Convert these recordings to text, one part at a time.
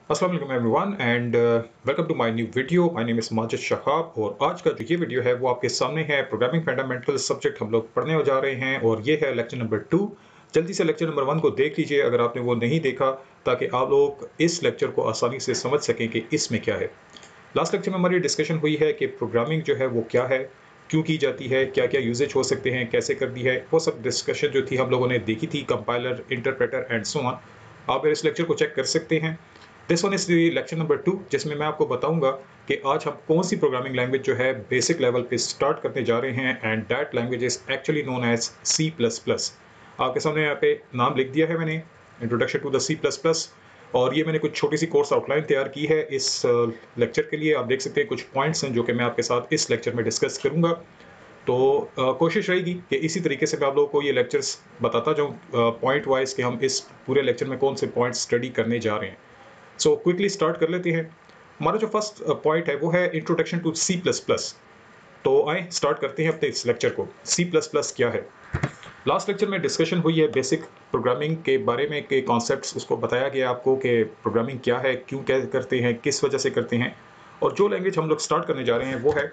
अस्सलाम वालेकुम everyone and welcome to my new video. My name is Majid Shahab और आज का जो ये वीडियो है वो आपके सामने है। प्रोग्रामिंग फंडामेंटल्स सब्जेक्ट हम लोग पढ़ने जा रहे हैं और ये है लेक्चर नंबर 2। जल्दी से लेक्चर नंबर 1 को देख लीजिए अगर आपने वो नहीं देखा, ताकि आप लोग इस लेक्चर को आसानी से समझ सकें कि इसमें क्या है। लास्ट लेक्चर में हमारी डिस्कशन हुई है कि प्रोग्रामिंग जो है वो क्या है, क्यों की जाती है, क्या क्या यूजेज हो सकते हैं, कैसे कर दी है, वो सब डिस्कशन जो थी हम लोगों ने देखी थी। Compiler, interpreter and so on. आप इस लेक्चर को चेक कर सकते हैं। This one is lecture number 2, जिसमें मैं आपको बताऊंगा कि आज हम कौन सी प्रोग्रामिंग लैंग्वेज जो है बेसिक लेवल पे स्टार्ट करने जा रहे हैं, and that language is actually known as C++। आपके सामने यहाँ पे नाम लिख दिया है मैंने, इंट्रोडक्शन टू द C++। और ये मैंने कुछ छोटी सी कोर्स आउटलाइन तैयार की है इस लेक्चर के लिए। आप देख सकते हैं कुछ पॉइंट्स हैं जो कि मैं आपके साथ इस लेक्चर में डिस्कस करूंगा। तो कोशिश रहेगी कि इसी तरीके से मैं आप लोगों को ये लेक्चर्स बताता जाऊं पॉइंट वाइज कि हम इस पूरे लेक्चर में कौन से पॉइंट स्टडी करने जा रहे हैं। सो क्विकली स्टार्ट कर लेते हैं। हमारा जो फर्स्ट पॉइंट है वो है इंट्रोडक्शन टू C++। तो आए स्टार्ट करते हैं अपने इस लेक्चर को। C++ क्या है? लास्ट लेक्चर में डिस्कशन हुई है बेसिक प्रोग्रामिंग के बारे में, के कॉन्सेप्ट्स उसको बताया गया आपको कि प्रोग्रामिंग क्या है, क्यों क्या करते हैं, किस वजह से करते हैं। और जो लैंग्वेज हम लोग स्टार्ट करने जा रहे हैं वो है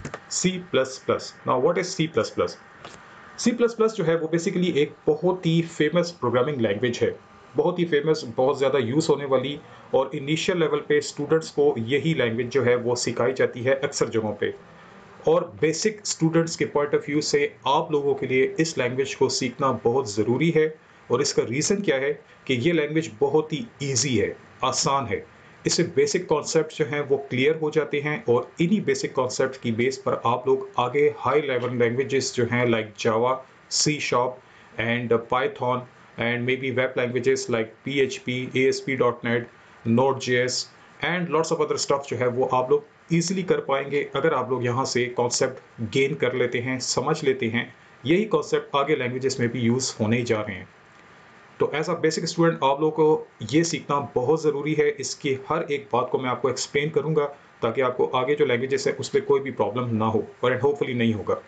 C++। Now what is C++? C++ जो है वो बेसिकली एक बहुत ही फेमस प्रोग्रामिंग लैंग्वेज है, बहुत ही फेमस, बहुत ज़्यादा यूज़ होने वाली। और इनिशियल लेवल पे स्टूडेंट्स को यही लैंग्वेज जो है वो सिखाई जाती है अक्सर जगहों पे। और बेसिक स्टूडेंट्स के पॉइंट ऑफ व्यू से आप लोगों के लिए इस लैंग्वेज को सीखना बहुत ज़रूरी है। और इसका रीज़न क्या है कि ये लैंग्वेज बहुत ही ईजी है, आसान है। इससे बेसिक कॉन्सेप्ट जो हैं वो क्लियर हो जाते हैं और इन्हीं बेसिक कॉन्सेप्ट की बेस पर आप लोग आगे हाई लेवल लैंग्वेजेस जो हैं like Java, C# and Python and may be web languages like PHP, ASP.NET, Node.js and lots of other stuff जो है वो आप लोग ईजिली कर पाएंगे अगर आप लोग यहाँ से कॉन्सेप्ट गेन कर लेते हैं, समझ लेते हैं। यही कॉन्सेप्ट आगे लैंग्वेजेस में भी यूज़ होने ही जा रहे हैं। तो एज अ बेसिक स्टूडेंट आप लोगों को ये सीखना बहुत ज़रूरी है। इसकी हर एक बात को मैं आपको एक्सप्लेन करूँगा ताकि आपको आगे जो लैंग्वेजेस है उस पर कोई भी प्रॉब्लम ना हो, और होपफुली नहीं होगा।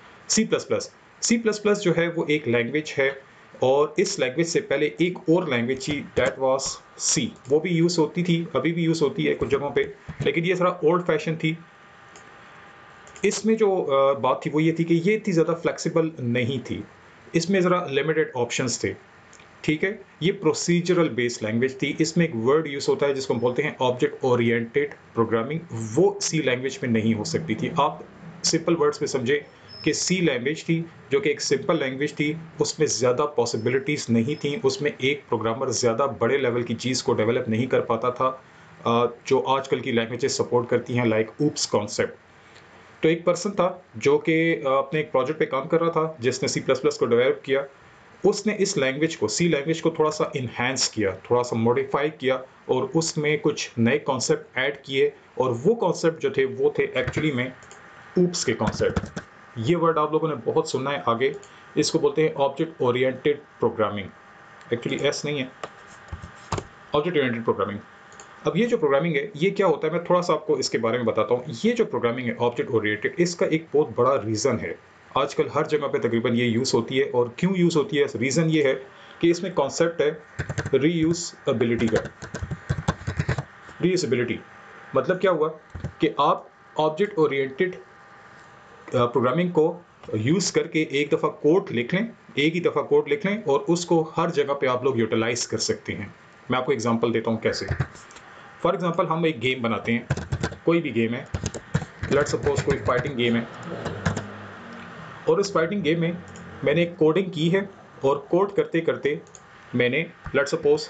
C++ जो है वो एक लैंग्वेज है, और इस लैंग्वेज से पहले एक और लैंग्वेज थी, दैट वाज C। वो भी यूज़ होती थी, अभी भी यूज़ होती है कुछ जगहों पे, लेकिन ये थोड़ा ओल्ड फैशन थी। इसमें जो बात थी वो ये थी कि ये इतनी ज़्यादा फ्लेक्सिबल नहीं थी, इसमें ज़रा लिमिटेड ऑप्शंस थे। ठीक है, ये प्रोसीजरल बेस्ड लैंग्वेज थी। इसमें एक वर्ड यूज़ होता है जिसको हम बोलते हैं ऑब्जेक्ट ओरिएंटेड प्रोग्रामिंग, वो C लैंग्वेज में नहीं हो सकती थी। आप सिंपल वर्ड्स में समझे कि C लैंग्वेज थी जो कि एक सिंपल लैंग्वेज थी, उसमें ज़्यादा पॉसिबिलिटीज़ नहीं थी, उसमें एक प्रोग्रामर ज़्यादा बड़े लेवल की चीज़ को डेवलप नहीं कर पाता था जो आजकल की लैंग्वेजेस सपोर्ट करती हैं, लाइक ऊप्स कॉन्सेप्ट। तो एक पर्सन था जो कि अपने एक प्रोजेक्ट पे काम कर रहा था जिसने C++ को डेवलप किया। उसने इस लैंग्वेज को, C लैंग्वेज को थोड़ा सा इन्हांस किया, थोड़ा सा मॉडिफाई किया, और उसमें कुछ नए कॉन्सेप्ट ऐड किए। और वो कॉन्सेप्ट जो थे वो थे एक्चुअली में ऊप्स के कॉन्सेप्ट। ये वर्ड आप लोगों ने बहुत सुनना है आगे। इसको बोलते हैं object oriented programming. Actually as नहीं है, ऑब्जेक्ट ओरिएंटेड प्रोग्रामिंग। अब ये जो प्रोग्रामिंग है ये क्या होता है, मैं थोड़ा सा आपको इसके बारे में बताता हूँ। ये जो प्रोग्रामिंग है ऑब्जेक्ट ओरिएंटेड, इसका एक बहुत बड़ा रीज़न है। आजकल हर जगह पे तकरीबन ये यूज़ होती है। और क्यों यूज़ होती है, रीज़न ये है कि इसमें कॉन्सेप्ट है रीयूज़बिलिटी का। रीयूज़बिलिटी मतलब क्या हुआ कि आप ऑब्जेक्ट ओरिएंटेड प्रोग्रामिंग को यूज़ करके एक दफ़ा कोड लिख लें, एक ही दफ़ा कोड लिख लें, और उसको हर जगह पे आप लोग यूटिलाइज़ कर सकते हैं। मैं आपको एग्जांपल देता हूँ कैसे। फॉर एग्जांपल हम एक गेम बनाते हैं, कोई भी गेम है, लेट्स सपोज कोई फाइटिंग गेम है, और उस फाइटिंग गेम में मैंने एक कोडिंग की है, और कोड करते करते मैंने लेट्स सपोज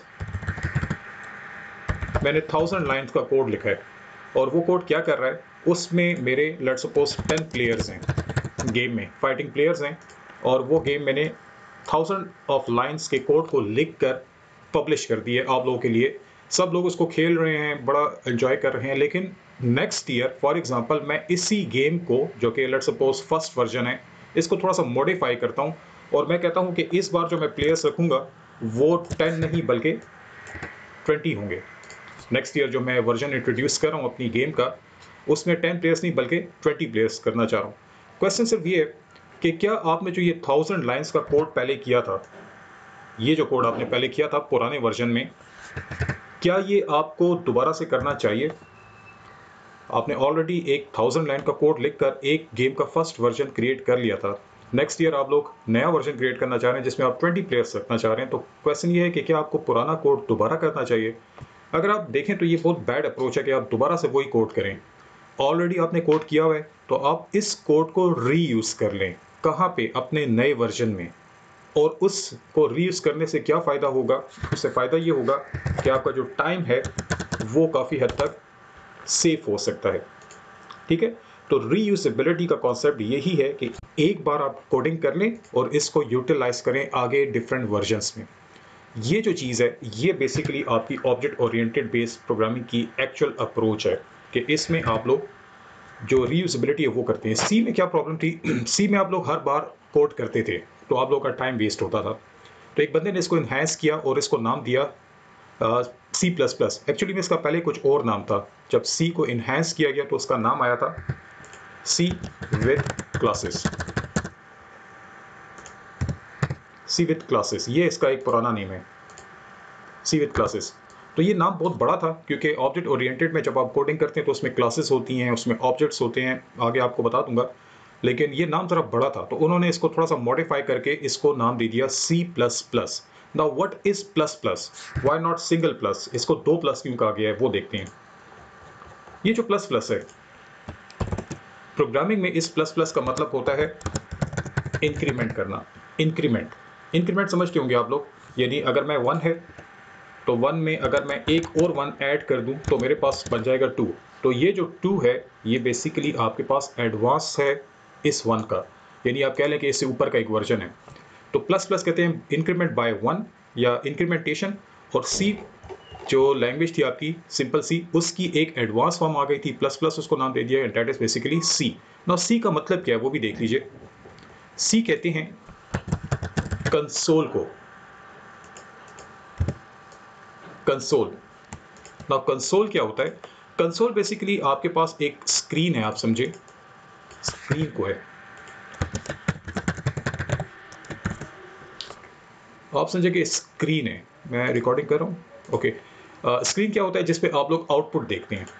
मैंने 1000 लाइन्स का कोड लिखा है। और वो कोड क्या कर रहा है, उसमें मेरे लेट्स सपोज 10 प्लेयर्स हैं गेम में, फाइटिंग प्लेयर्स हैं, और वो गेम मैंने 1000 ऑफ लाइन्स के कोड को लिख कर पब्लिश कर दिए आप लोगों के लिए। सब लोग उसको खेल रहे हैं, बड़ा एंजॉय कर रहे हैं। लेकिन नेक्स्ट ईयर फॉर एग्जांपल मैं इसी गेम को, जो कि लेट्स सपोज फर्स्ट वर्जन है, इसको थोड़ा सा मॉडिफाई करता हूँ, और मैं कहता हूँ कि इस बार जो मैं प्लेयर्स रखूँगा वो 10 नहीं बल्कि 20 होंगे। नेक्स्ट ईयर जो मैं वर्जन इंट्रोड्यूस कर रहा हूँ अपनी गेम का, उसमें 10 प्लेयर्स नहीं बल्कि 20 प्लेयर्स करना चाह रहा हूँ। क्वेश्चन सिर्फ ये है कि क्या आपने जो ये 1000 लाइन्स का कोड पहले किया था, ये जो कोड आपने पहले किया था पुराने वर्जन में, क्या ये आपको दोबारा से करना चाहिए? आपने ऑलरेडी एक 1000 लाइन का कोड लिखकर एक गेम का फर्स्ट वर्जन क्रिएट कर लिया था। नेक्स्ट ईयर आप लोग नया वर्जन क्रिएट करना चाह रहे हैं जिसमें आप 20 प्लेयर्स रखना चाह रहे हैं, तो क्वेश्चन ये है कि क्या आपको पुराना कोड दोबारा करना चाहिए? अगर आप देखें तो ये बहुत बैड अप्रोच है कि आप दोबारा से वही कोड करें। ऑलरेडी आपने कोड किया हुआ है, तो आप इस कोड को रीयूज़ कर लें। कहाँ पे? अपने नए वर्जन में। और उसको रीयूज़ करने से क्या फ़ायदा होगा? उससे फ़ायदा ये होगा कि आपका जो टाइम है वो काफ़ी हद तक सेफ हो सकता है। ठीक है? तो रीयूजेबिलिटी का कॉन्सेप्ट यही है कि एक बार आप कोडिंग कर लें और इसको यूटिलाइज करें आगे डिफरेंट वर्जन्स में। ये जो चीज़ है, ये बेसिकली आपकी ऑब्जेक्ट ओरिएंटेड बेस्ड प्रोग्रामिंग की एक्चुअल अप्रोच है कि इसमें आप लोग जो रीयूजेबिलिटी है वो करते हैं। सी में क्या प्रॉब्लम थी? सी में आप लोग हर बार कोड करते थे, तो आप लोगों का टाइम वेस्ट होता था। तो एक बंदे ने इसको इन्हांस किया और इसको नाम दिया सी प्लस प्लस। एक्चुअली में इसका पहले कुछ और नाम था। जब सी को इन्हांस किया गया तो उसका नाम आया था C with classes. C with classes, ये इसका एक पुराना नेम है, सी विद क्लासेस। तो ये नाम बहुत बड़ा था क्योंकि ऑब्जेक्ट ओरिएंटेड में जब आप कोडिंग करते हैं तो उसमें क्लासेस होती हैं, उसमें ऑब्जेक्ट्स होते हैं, आगे आपको बता दूंगा। लेकिन ये नाम ज़रा बड़ा था, तो उन्होंने इसको थोड़ा सा मॉडिफाई करके इसको नाम दे दिया C plus plus. Now what is plus plus? Why not single plus? इसको दो प्लस क्यों कहा गया है वो देखते हैं। ये जो प्लस प्लस है, प्रोग्रामिंग में इस प्लस प्लस का मतलब होता है इंक्रीमेंट करना। इंक्रीमेंट समझते होंगे आप लोग। यानी अगर मैं 1 है तो 1 में अगर मैं एक और 1 ऐड कर दूं तो मेरे पास बन जाएगा 2। तो ये जो 2 है ये बेसिकली आपके पास एडवांस है इस 1 का, यानी आप कह लें कि इससे ऊपर का एक वर्जन है। तो प्लस प्लस कहते हैं इंक्रीमेंट बाय 1 या इंक्रीमेंटेशन। और सी जो लैंग्वेज थी आपकी सिंपल सी, उसकी एक एडवांस फॉर्म आ गई थी प्लस प्लस, उसको नाम दे दिया, that is basically C. Now C का मतलब क्या है वो भी देख लीजिए। सी कहते हैं कंसोल को, कंसोल। नाउ कंसोल क्या होता है? कंसोल बेसिकली आपके पास एक स्क्रीन है, आप समझे स्क्रीन को है, आप समझे कि स्क्रीन है। मैं रिकॉर्डिंग कर रहा हूँ, ओके। स्क्रीन क्या होता है? जिसपे आप लोग आउटपुट देखते हैं।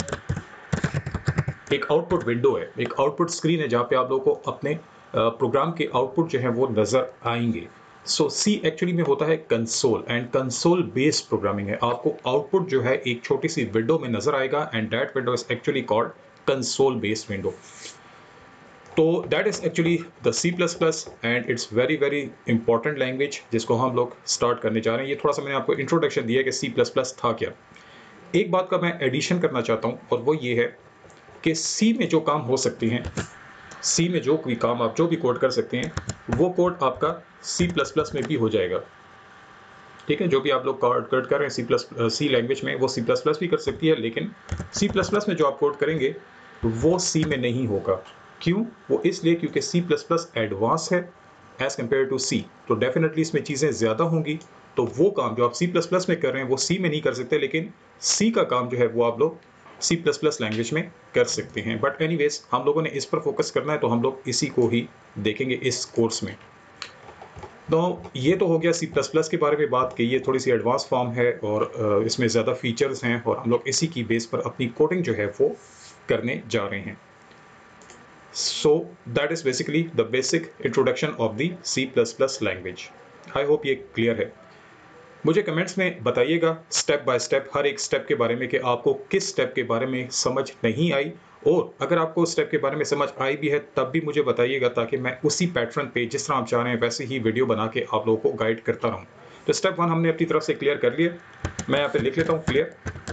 एक आउटपुट विंडो है, एक आउटपुट स्क्रीन है जहाँ पे आप लोगों को अपने प्रोग्राम के आउटपुट जो है वो नज़र आएंगे। सो सी एक्चुअली में होता है console, and console based programming है। आपको आउटपुट जो है एक छोटी सी विंडो में नज़र आएगा, and that window is actually called console based window. तो that is actually the C plus plus, and it's very very important language जिसको हम लोग स्टार्ट करने जा रहे हैं। ये थोड़ा सा मैंने आपको इंट्रोडक्शन दिया कि सी प्लस प्लस था क्या। एक बात का मैं एडिशन करना चाहता हूँ, और वो ये है कि सी में जो काम हो सकते हैं, सी में जो भी काम आप जो भी कोड कर सकते हैं, वो कोड आपका सी प्लस प्लस में भी हो जाएगा। ठीक है? जो भी आप लोग कोड कर रहे हैं सी लैंग्वेज में, वो सी प्लस प्लस भी कर सकती है, लेकिन सी प्लस प्लस में जो आप कोड करेंगे वो सी में नहीं होगा। क्यों? वो इसलिए क्योंकि सी प्लस प्लस एडवांस है एज कम्पेयर टू सी, तो डेफिनेटली इसमें चीज़ें ज़्यादा होंगी। तो वो काम जो आप सी प्लस प्लस में कर रहे हैं वो सी में नहीं कर सकते, लेकिन सी का काम जो है वो आप लोग सी प्लस प्लस लैंग्वेज में कर सकते हैं। बट एनीवेज हम लोगों ने इस पर फोकस करना है, तो हम लोग इसी को ही देखेंगे इस कोर्स में। तो ये तो हो गया सी प्लस प्लस के बारे में बात की, ये थोड़ी सी एडवांस फॉर्म है और इसमें ज़्यादा फीचर्स हैं, और हम लोग इसी की बेस पर अपनी कोडिंग जो है वो करने जा रहे हैं। So that is basically the basic introduction of the C plus plus language. I hope ये क्लियर है। मुझे कमेंट्स में बताइएगा स्टेप बाय स्टेप, हर एक स्टेप के बारे में, कि आपको किस स्टेप के बारे में समझ नहीं आई, और अगर आपको स्टेप के बारे में समझ आई भी है तब भी मुझे बताइएगा, ताकि मैं उसी पैटर्न पे जिस तरह आप चाह रहे हैं वैसे ही वीडियो बना के आप लोगों को गाइड करता रहूँ। तो स्टेप 1 हमने अपनी तरफ से क्लियर कर लिया। मैं यहाँ पे लिख लेता हूँ क्लियर,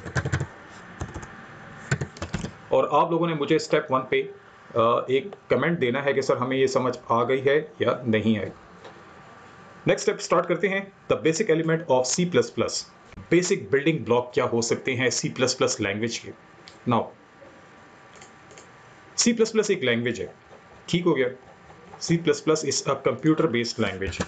और आप लोगों ने मुझे स्टेप 1 पे एक कमेंट देना है कि सर हमें ये समझ आ गई है या नहीं आई। नेक्स्ट स्टेप स्टार्ट करते हैं। The basic element of C plus plus, basic building block क्या हो सकते हैं सी प्लस प्लस लैंग्वेज के। नाउ सी प्लस प्लस एक लैंग्वेज है, ठीक हो गया। C plus plus is a computer based language.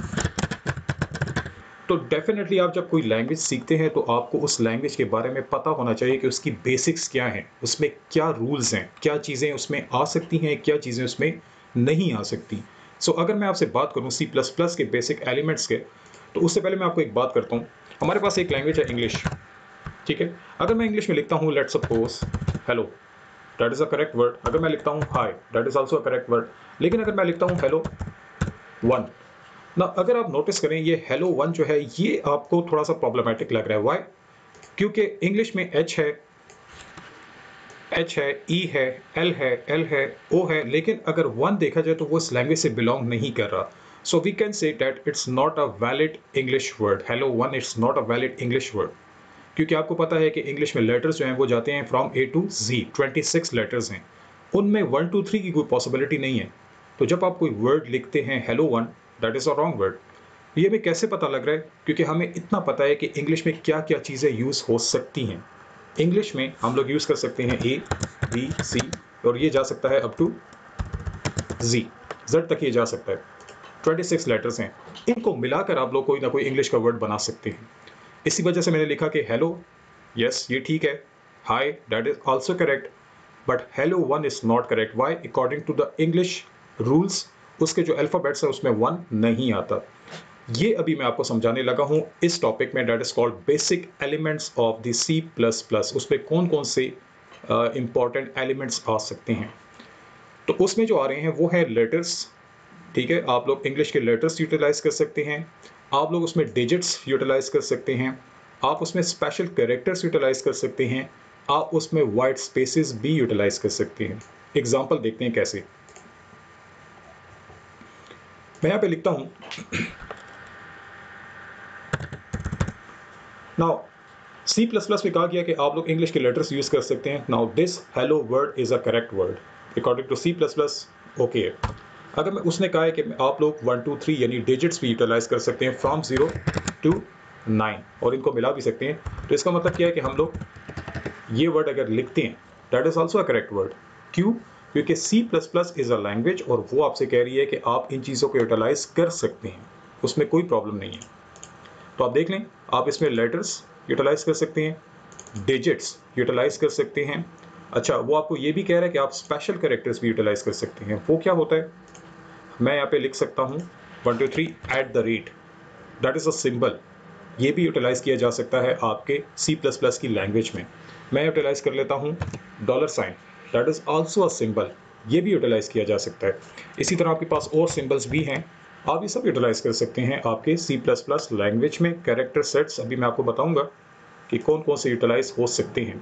तो डेफिनेटली आप जब कोई लैंग्वेज सीखते हैं तो आपको उस लैंग्वेज के बारे में पता होना चाहिए कि उसकी बेसिक्स क्या हैं, उसमें क्या रूल्स हैं, क्या चीज़ें उसमें आ सकती हैं, क्या चीज़ें उसमें नहीं आ सकती। सो अगर मैं आपसे बात करूं सी प्लस प्लस के बेसिक एलिमेंट्स के, तो उससे पहले मैं आपको एक बात करता हूं। हमारे पास एक लैंग्वेज है इंग्लिश, ठीक है। अगर मैं इंग्लिश में लिखता हूँ let's suppose hello, that is a correct word. अगर मैं लिखता हूँ hi, that is also a correct word. लेकिन अगर मैं लिखता हूँ हेलो वन, ना अगर आप नोटिस करें ये हेलो वन जो है ये आपको थोड़ा सा प्रॉब्लमेटिक लग रहा है। व्हाई? क्योंकि इंग्लिश में एच है, ई है, एल है, ओ है, लेकिन अगर वन देखा जाए तो वो इस लैंग्वेज से बिलोंग नहीं कर रहा। So we can say that it's not a valid English word. Hello one it's not a valid English word, क्योंकि आपको पता है कि इंग्लिश में लेटर्स जो हैं वो जाते हैं from A to G, 26 letters हैं, उनमें 1 2 3 की कोई पॉसिबिलिटी नहीं है। तो जब आप कोई वर्ड लिखते हैं hello one, that is a wrong word. ये हमें कैसे पता लग रहा है? क्योंकि हमें इतना पता है कि इंग्लिश में क्या क्या चीज़ें यूज़ हो सकती हैं। इंग्लिश में हम लोग यूज़ कर सकते हैं ए, बी, सी, और ये जा सकता है अप टू जी, जेड तक ये जा सकता है। 26 लेटर्स हैं, इनको मिलाकर आप लोग कोई ना कोई इंग्लिश का वर्ड बना सकते हैं। इसी वजह से मैंने लिखा कि हेलो, यस ये ठीक है, hi that is also correct, but hello one is not correct. Why? According to the English rules उसके जो अल्फ़ाबेट्स हैं उसमें वन नहीं आता। ये अभी मैं आपको समझाने लगा हूँ इस टॉपिक में, that is called basic elements of the C plus plus. उसमें कौन कौन से इंपॉर्टेंट एलिमेंट्स आ सकते हैं। तो उसमें जो आ रहे हैं वो है लेटर्स। ठीक है, आप लोग इंग्लिश के लेटर्स यूटिलाइज कर सकते हैं, आप लोग उसमें डिजिट्स यूटिलाइज कर सकते हैं, आप उसमें स्पेशल कैरेक्टर्स यूटिलाइज कर सकते हैं, आप उसमें वाइट स्पेसेस भी यूटिलाइज कर सकते हैं। एग्जांपल देखते हैं कैसे। मैं यहाँ पे लिखता हूँ नाउ सी प्लस प्लस में कहा गया कि आप लोग इंग्लिश के लेटर्स यूज कर सकते हैं। Now this hello word is a correct word according to C plus plus. Okay, अगर मैं उसने कहा है कि आप लोग 1 2 3 यानी डिजिट्स भी यूटिलाइज कर सकते हैं फ्रॉम 0 टू 9 और इनको मिला भी सकते हैं, तो इसका मतलब क्या है कि हम लोग ये वर्ड अगर लिखते हैं that is also a correct word. क्यों? क्योंकि C plus plus is a language और वो आपसे कह रही है कि आप इन चीज़ों को यूटिलाइज कर सकते हैं, उसमें कोई प्रॉब्लम नहीं है। तो आप देख लें, आप इसमें लेटर्स यूटिलाइज कर सकते हैं, डिजिट्स यूटिलाइज कर सकते हैं। अच्छा, वो आपको ये भी कह रहा है कि आप स्पेशल कैरेक्टर्स भी यूटिलाइज कर सकते हैं। वो क्या होता है? मैं यहाँ पे लिख सकता हूँ 1 2 3 at the rate, that is a symbol. ये भी यूटिलाइज किया जा सकता है आपके सी प्लस प्लस की लैंग्वेज में। मैं यूटिलाइज कर लेता हूँ dollar sign, that is also a symbol. ये भी यूटिलाइज किया जा सकता है। इसी तरह आपके पास और सिंबल्स भी हैं, आप ये सब यूटिलाइज कर सकते हैं आपके सी प्लस प्लस लैंग्वेज में। कैरेक्टर सेट्स अभी मैं आपको बताऊंगा कि कौन कौन से यूटिलाइज हो सकते हैं।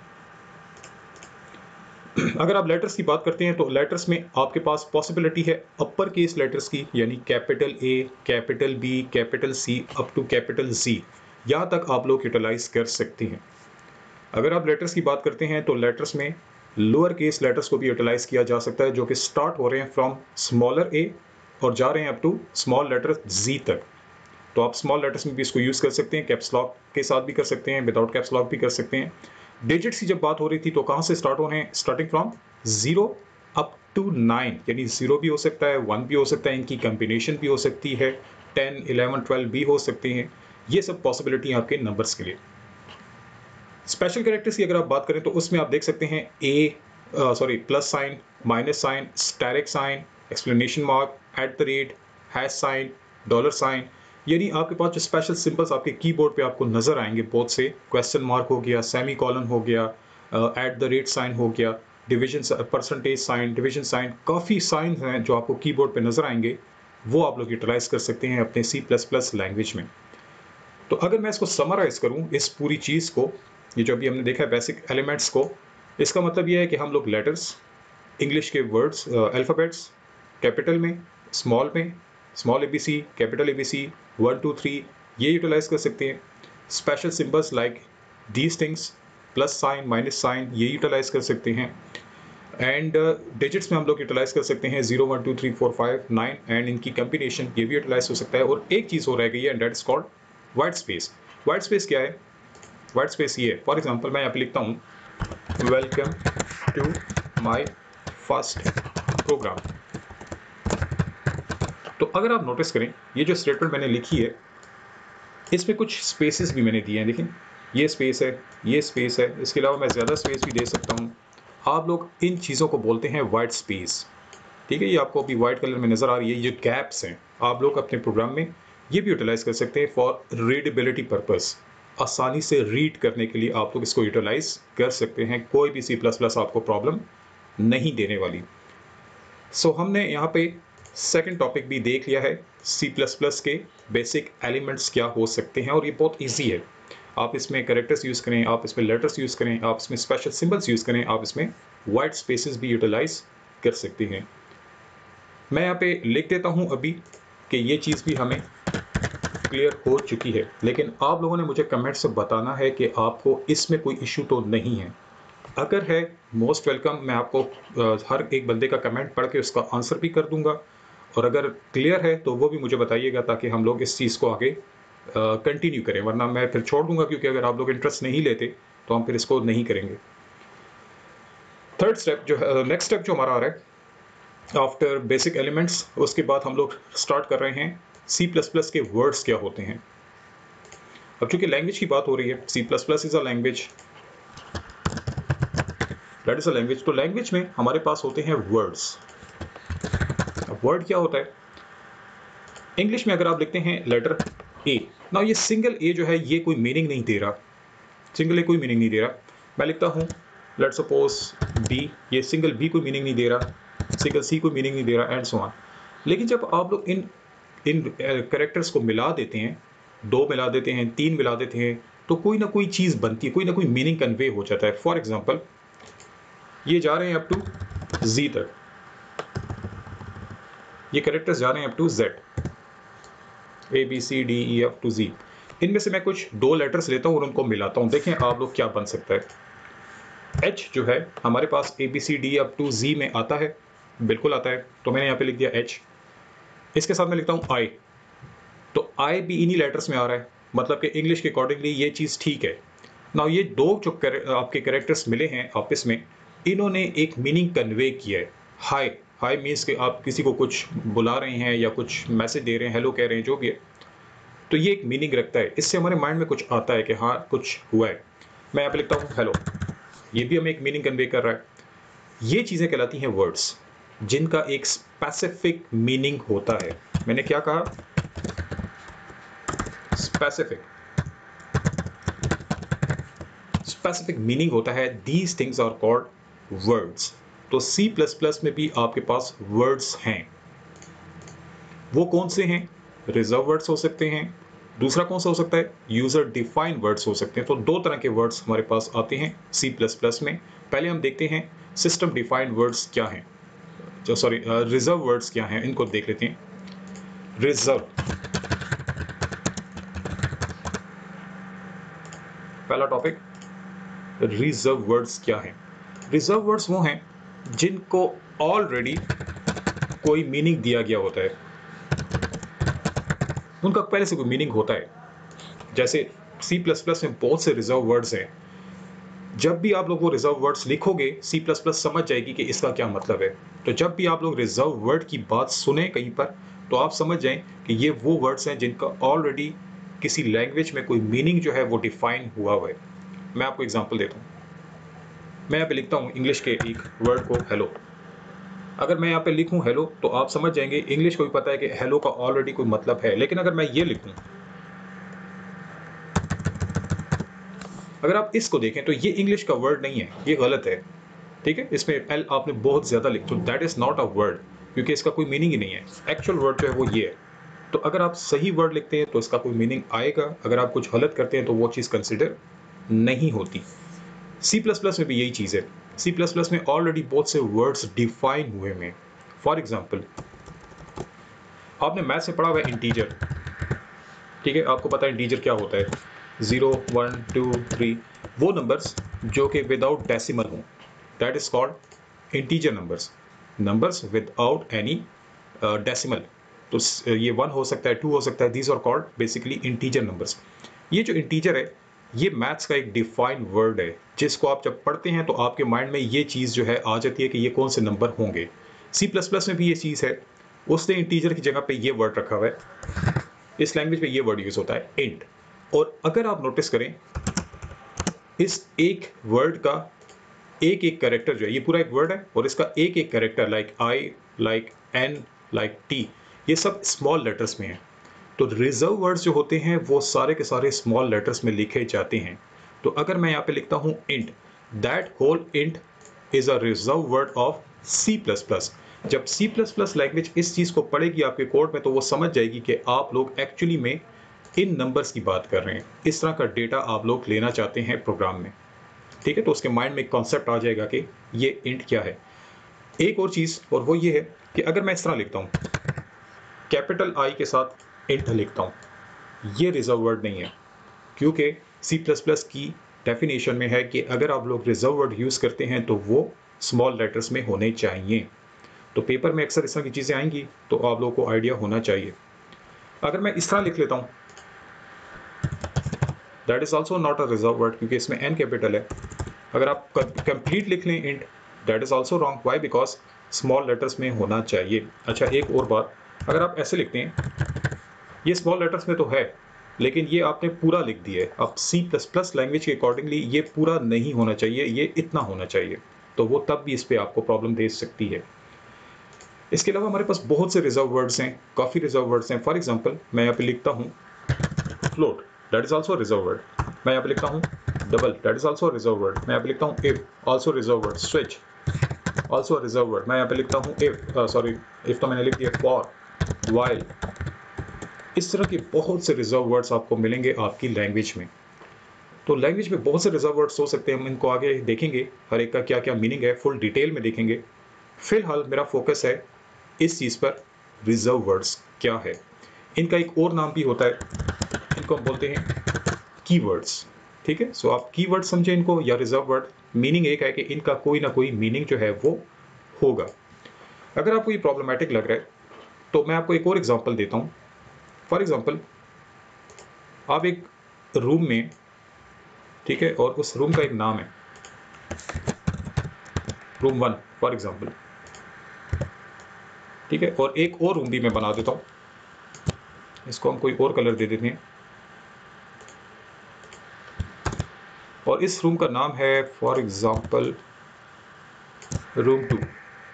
अगर आप लेटर्स की बात करते हैं तो लेटर्स में आपके पास पॉसिबिलिटी है अपर केस लेटर्स की, यानी capital A, capital B, capital C up to capital G, यहाँ तक आप लोग यूटिलाइज कर सकते हैं। अगर आप लेटर्स की बात करते हैं तो लेटर्स में लोअर केस लेटर्स को भी यूटिलाइज किया जा सकता है, जो कि स्टार्ट हो रहे हैं फ्रॉम स्मॉलर ए और जा रहे हैं up to small letter G तक। तो आप स्मॉल लेटर्स में भी इसको यूज़ कर सकते हैं, कैप्स लॉक के साथ भी कर सकते हैं, विदाउट कैप्स लॉक भी कर सकते हैं। डिजिट्स की जब बात हो रही थी तो कहाँ से स्टार्ट हो रहे हैं? स्टार्टिंग फ्रॉम 0 अप टू 9, यानी 0 भी हो सकता है, 1 भी हो सकता है, इनकी कम्बिनेशन भी हो सकती है, 10 11 12 भी हो सकते हैं। ये सब पॉसिबिलिटी हैं आपके नंबर्स के लिए। स्पेशल कैरेक्टर्स की अगर आप बात करें तो उसमें आप देख सकते हैं plus sign, minus sign, asterisk sign, explanation mark, at the rate, hash sign, dollar sign, यानी आपके पास जो स्पेशल सिंबल्स आपके कीबोर्ड पे आपको नज़र आएंगे बहुत से, क्वेश्चन मार्क हो गया, सेमी कॉलन हो गया, एट द रेट साइन हो गया, division percentage sign, division sign, काफ़ी साइन हैं जो आपको कीबोर्ड पे नज़र आएंगे, वो आप लोग यूटिलाइज कर सकते हैं अपने सी प्लस प्लस लैंग्वेज में। तो अगर मैं इसको समराइज़ करूँ इस पूरी चीज़ को, ये जो अभी हमने देखा है बेसिक एलिमेंट्स को, इसका मतलब ये है कि हम लोग लेटर्स, इंग्लिश के वर्ड्स, अल्फ़ाबेट्स, कैपिटल में, small A B C, capital A B C, 1 2 3, ये यूटिलाइज कर सकते हैं। Special symbols like these things, plus sign, minus sign, ये यूटिलाइज कर सकते हैं। एंड डिजिट्स में हम लोग यूटिलाइज कर सकते हैं 0 1 2 3 4 5 9 एंड इनकी कम्बिनेशन, ये भी यूटिलाइज हो सकता है। और एक चीज़ हो रह गई है and that is called white space. White space क्या है? वाइट स्पेस ये है, फॉर एग्जांपल मैं यहाँ पे लिखता हूँ welcome to my first program. तो अगर आप नोटिस करें ये जो स्टेटमेंट मैंने लिखी है इसमें कुछ स्पेसेस भी मैंने दिए हैं, देखिए ये स्पेस है, ये स्पेस है, इसके अलावा मैं ज़्यादा स्पेस भी दे सकता हूँ। आप लोग इन चीज़ों को बोलते हैं वाइट स्पेस। ठीक है, ये आपको अभी वाइट कलर में नज़र आ रही है, ये गैप्स हैं, आप लोग अपने प्रोग्राम में ये भी यूटिलाइज कर सकते हैं फॉर रीडेबिलिटी पर्पस। आसानी से रीड करने के लिए आप लोग इसको यूटिलाइज कर सकते हैं। कोई भी C++ आपको प्रॉब्लम नहीं देने वाली। सो हमने यहाँ पे सेकंड टॉपिक भी देख लिया है, C++ के बेसिक एलिमेंट्स क्या हो सकते हैं, और ये बहुत इजी है। आप इसमें कैरेक्टर्स यूज़ करें, आप इसमें लेटर्स यूज़ करें, आप इसमें स्पेशल सिंबल्स यूज़ करें, आप इसमें वाइट स्पेसेस भी यूटिलाइज कर सकते हैं। मैं यहाँ पे लिख देता हूँ अभी कि ये चीज़ भी हमें क्लियर हो चुकी है, लेकिन आप लोगों ने मुझे कमेंट से बताना है कि आपको इसमें कोई इशू तो नहीं है। अगर है, मोस्ट वेलकम, मैं आपको हर एक बंदे का कमेंट पढ़ के उसका आंसर भी कर दूंगा, और अगर क्लियर है तो वो भी मुझे बताइएगा ताकि हम लोग इस चीज़ को आगे कंटिन्यू करें, वरना मैं फिर छोड़ दूंगा, क्योंकि अगर आप लोग इंटरेस्ट नहीं लेते तो हम फिर इसको नहीं करेंगे। थर्ड स्टेप जो है, नेक्स्ट स्टेप जो हमारा आ रहा है आफ्टर बेसिक एलिमेंट्स, उसके बाद हम लोग स्टार्ट कर रहे हैं C++ के वर्ड्स क्या होते हैं। अब चूंकि लैंग्वेज की बात हो रही है, C++ is a language, that is a language. तो लैंग्वेज में हमारे पास होते हैं वर्ड्स। अब वर्ड क्या होता है? इंग्लिश में अगर आप लिखते हैं लेटर ए, ना ये सिंगल ए जो है ये कोई मीनिंग नहीं दे रहा, सिंगल ए कोई मीनिंग नहीं दे रहा। मैं लिखता हूँ लेट्स सपोज बी, ये सिंगल बी कोई मीनिंग नहीं दे रहा, सिंगल सी कोई मीनिंग नहीं दे रहा, एंड सो ऑन। लेकिन जब आप लोग इन इन कैरेक्टर्स को मिला देते हैं, 2 मिला देते हैं, 3 मिला देते हैं, तो कोई ना कोई चीज़ बनती है, कोई ना कोई मीनिंग कन्वे हो जाता है। फॉर एग्जाम्पल, ये जा रहे हैं अप टू जी तक, ये कैरेक्टर्स जा रहे हैं up to Z, ABCDE up to G. इनमें से मैं कुछ 2 लेटर्स लेता हूँ और उनको मिलाता हूँ, देखें आप लोग क्या बन सकता है। H जो है हमारे पास ABCD अप टू जी में आता है, बिल्कुल आता है, तो मैंने यहाँ पे लिख दिया H। इसके साथ मैं लिखता हूँ I, तो I भी इन्हीं लेटर्स में आ रहा है, मतलब कि इंग्लिश के अकॉर्डिंगली ये चीज़ ठीक है। नाउ ये 2 जो आपके कैरेक्टर्स मिले हैं आपस में, इन्होंने एक मीनिंग कन्वे किया है। हाय, हाय मीन्स कि आप किसी को कुछ बुला रहे हैं या कुछ मैसेज दे रहे हैं, हेलो कह रहे हैं, जो भी है, तो ये एक मीनिंग रखता है। इससे हमारे माइंड में कुछ आता है कि हाँ कुछ हुआ है। मैं यहाँ पे लिखता हूँ हेलो, ये भी हमें एक मीनिंग कन्वे कर रहा है। ये चीज़ें कहलाती हैं वर्ड्स, जिनका एक स्पेसिफिक मीनिंग होता है। मैंने क्या कहा? स्पेसिफिक, स्पेसिफिक मीनिंग होता है। These things are called words. तो C++ में भी आपके पास वर्ड्स हैं। वो कौन से हैं? रिजर्व वर्ड्स हो सकते हैं, दूसरा कौन सा हो सकता है? यूजर डिफाइंड वर्ड्स हो सकते हैं। तो 2 तरह के वर्ड्स हमारे पास आते हैं C++ में। पहले हम देखते हैं सिस्टम डिफाइंड वर्ड्स क्या हैं, जो रिजर्व वर्ड्स क्या हैं, इनको देख लेते हैं। रिजर्व, पहला टॉपिक, रिजर्व वर्ड्स क्या हैं? रिजर्व वर्ड्स वो हैं जिनको ऑलरेडी कोई मीनिंग दिया गया होता है, उनका पहले से कोई मीनिंग होता है। जैसे C++ में बहुत से रिजर्व वर्ड्स हैं, जब भी आप लोग वो रिजर्व वर्ड्स लिखोगे C++ समझ जाएगी कि इसका क्या मतलब है। तो जब भी आप लोग रिजर्व वर्ड की बात सुने कहीं पर, तो आप समझ जाएं कि ये वो वर्ड्स हैं जिनका ऑलरेडी किसी लैंग्वेज में कोई मीनिंग जो है वो डिफाइन हुआ है। मैं आपको एग्जांपल देता हूँ। मैं यहाँ पे लिखता हूँ इंग्लिश के एक वर्ड को हेलो। अगर मैं यहाँ पे लिखूँ हेलो, तो आप समझ जाएंगे इंग्लिश को भी पता है कि हेलो का ऑलरेडी कोई मतलब है। लेकिन अगर मैं ये लिखूँ, अगर आप इसको देखें, तो ये इंग्लिश का वर्ड नहीं है, ये गलत है, ठीक है। इसमें एल आपने बहुत ज़्यादा लिख, तो that is not a word, क्योंकि इसका कोई मीनिंग ही नहीं है। एक्चुअल वर्ड जो है वो ये है। तो अगर आप सही वर्ड लिखते हैं तो इसका कोई मीनिंग आएगा, अगर आप कुछ गलत करते हैं तो वो चीज़ कंसिडर नहीं होती। C++ में भी यही चीज़ है। C++ में ऑलरेडी बहुत से वर्ड्स डिफाइन हुए हैं। फॉर एग्जाम्पल, आपने मैथ से पढ़ा हुआ है इंटीजर, ठीक है, आपको पता है इंटीजर क्या होता है, 0 1 2 3, वो नंबर्स जो कि विदाउट डेसिमल हों, that is called integer numbers, numbers without any decimal. तो ये 1 हो सकता है, 2 हो सकता है, these are called basically integer numbers. ये जो इंटीजर है, ये मैथ्स का एक डिफाइंड वर्ड है, जिसको आप जब पढ़ते हैं तो आपके माइंड में ये चीज़ जो है आ जाती है कि ये कौन से नंबर होंगे। C++ में भी ये चीज़ है, उसने इंटीजर की जगह पे ये वर्ड रखा हुआ है। इस लैंग्वेज में ये वर्ड यूज होता है इंट। और अगर आप नोटिस करें, इस एक वर्ड का एक एक कैरेक्टर जो है, ये पूरा एक वर्ड है, और इसका एक एक character like I, like N, like T, ये सब स्मॉल लेटर्स में है। तो रिजर्व वर्ड्स जो होते हैं वो सारे के सारे स्मॉल लेटर्स में लिखे जाते हैं। तो अगर मैं यहाँ पे लिखता हूँ int, that whole int is a reserve word of C++। जब C++ लैंग्वेज इस चीज़ को पढ़ेगी आपके कोड में तो वो समझ जाएगी कि आप लोग एक्चुअली में इन नंबर्स की बात कर रहे हैं, इस तरह का डेटा आप लोग लेना चाहते हैं प्रोग्राम में। ठीक है, तो उसके माइंड में एक कॉन्सेप्ट आ जाएगा कि ये इंट क्या है। एक और चीज़, और वो ये है कि अगर मैं इस तरह लिखता हूँ, कैपिटल आई के साथ इंट लिखता हूँ, ये रिजर्व वर्ड नहीं है, क्योंकि C++ की डेफिनेशन में है कि अगर आप लोग रिजर्व वर्ड यूज़ करते हैं तो वो स्मॉल लेटर्स में होने चाहिए। तो पेपर में अक्सर इस तरह की चीज़ें आएंगी, तो आप लोगों को आइडिया होना चाहिए। अगर मैं इस तरह लिख लेता हूँ, that is also not a reserve word, क्योंकि इसमें एन कैपिटल है। अगर आप कंप्लीट लिख लें int, that is also wrong. Why? Because small letters में होना चाहिए। अच्छा, एक और बात, अगर आप ऐसे लिखते हैं, ये स्मॉल लेटर्स में तो है, लेकिन ये आपने पूरा लिख दिया है। अब C++ लैंग्वेज के अकॉर्डिंगली ये पूरा नहीं होना चाहिए, ये इतना होना चाहिए, तो वो तब भी इस पे आपको प्रॉब्लम दे सकती है। इसके अलावा हमारे पास बहुत से रिजर्व वर्ड्स हैं, काफ़ी रिजर्व वर्ड्स हैं। फॉर एग्जांपल मैं यहाँ पे लिखता हूँ float, that is also reserve word. मैं यहाँ पे लिखता हूँ double, that is also reserve word. मैं यहाँ पे लिखता हूँ if, also reserve word. Switch, also reserve word. मैं यहाँ पे लिखता हूँ इफ तो मैंने लिख दिया। फॉर, वाइल, इस तरह के बहुत से रिजर्व वर्ड्स आपको मिलेंगे आपकी लैंग्वेज में। तो लैंग्वेज में बहुत से रिजर्व वर्ड्स हो सकते हैं, हम इनको आगे देखेंगे, हर एक का क्या क्या मीनिंग है फुल डिटेल में देखेंगे। फिलहाल मेरा फोकस है इस चीज़ पर, रिजर्व वर्ड्स क्या है। इनका एक और नाम भी होता है, इनको हम बोलते हैं कीवर्ड्स। ठीक है, सो आप कीवर्ड समझे इनको या रिजर्व वर्ड, मीनिंग एक है कि इनका कोई ना कोई मीनिंग जो है वो होगा। अगर आपको ये प्रॉब्लमेटिक लग रहा है तो मैं आपको एक और एग्जांपल देता हूँ। फॉर एग्जांपल, आप एक रूम में, ठीक है, और उस रूम का एक नाम है रूम 1 फॉर एग्जांपल, ठीक है, और एक और रूम भी मैं बना देता हूँ, इसको हम कोई और कलर दे देते हैं, और इस रूम का नाम है फॉर एग्जांपल रूम 2।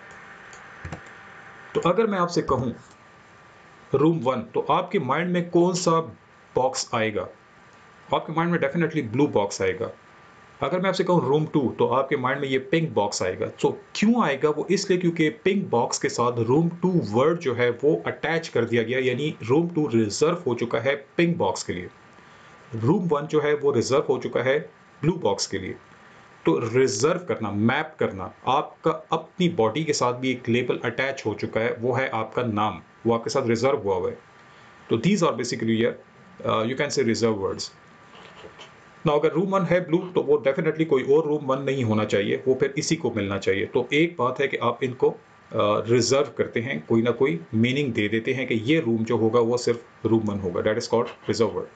तो अगर मैं आपसे कहूँ रूम 1, तो आपके माइंड में कौन सा बॉक्स आएगा? आपके माइंड में डेफिनेटली ब्लू बॉक्स आएगा। अगर मैं आपसे कहूँ रूम 2, तो आपके माइंड में ये पिंक बॉक्स आएगा। तो क्यों आएगा? वो इसलिए क्योंकि पिंक बॉक्स के साथ रूम 2 वर्ड जो है वो अटैच कर दिया गया, यानी रूम 2 रिजर्व हो चुका है पिंक बॉक्स के लिए, रूम 1 जो है वो रिजर्व हो चुका है ब्लू बॉक्स के लिए। तो रिजर्व करना, मैप करना, आपका अपनी बॉडी के साथ भी एक लेबल अटैच हो चुका है, वो है आपका नाम, वो आपके साथ रिजर्व हुआ हुआ है। तो these are basically you can say reserve words. ना अगर रूम 1 है ब्लू, तो वो डेफिनेटली कोई और रूम 1 नहीं होना चाहिए, वो फिर इसी को मिलना चाहिए। तो एक बात है कि आप इनको रिजर्व करते हैं, कोई ना कोई मीनिंग दे देते हैं कि ये रूम जो होगा वो सिर्फ रूम 1 होगा, that is called reserve word.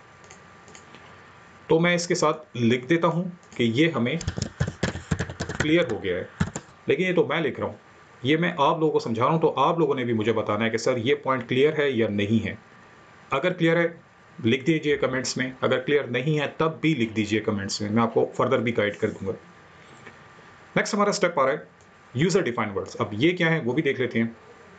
तो मैं इसके साथ लिख देता हूं कि ये हमें क्लियर हो गया है, लेकिन ये तो मैं लिख रहा हूँ, ये मैं आप लोगों को समझा रहा हूँ, तो आप लोगों ने भी मुझे बताना है कि सर ये पॉइंट क्लियर है या नहीं है। अगर क्लियर है लिख दीजिए कमेंट्स में, अगर क्लियर नहीं है तब भी लिख दीजिए कमेंट्स में, मैं आपको फर्दर भी गाइड कर दूंगा। नेक्स्ट हमारा स्टेप आ रहा है यूजर डिफाइंड वर्ड्स। अब ये क्या है वो भी देख लेते हैं।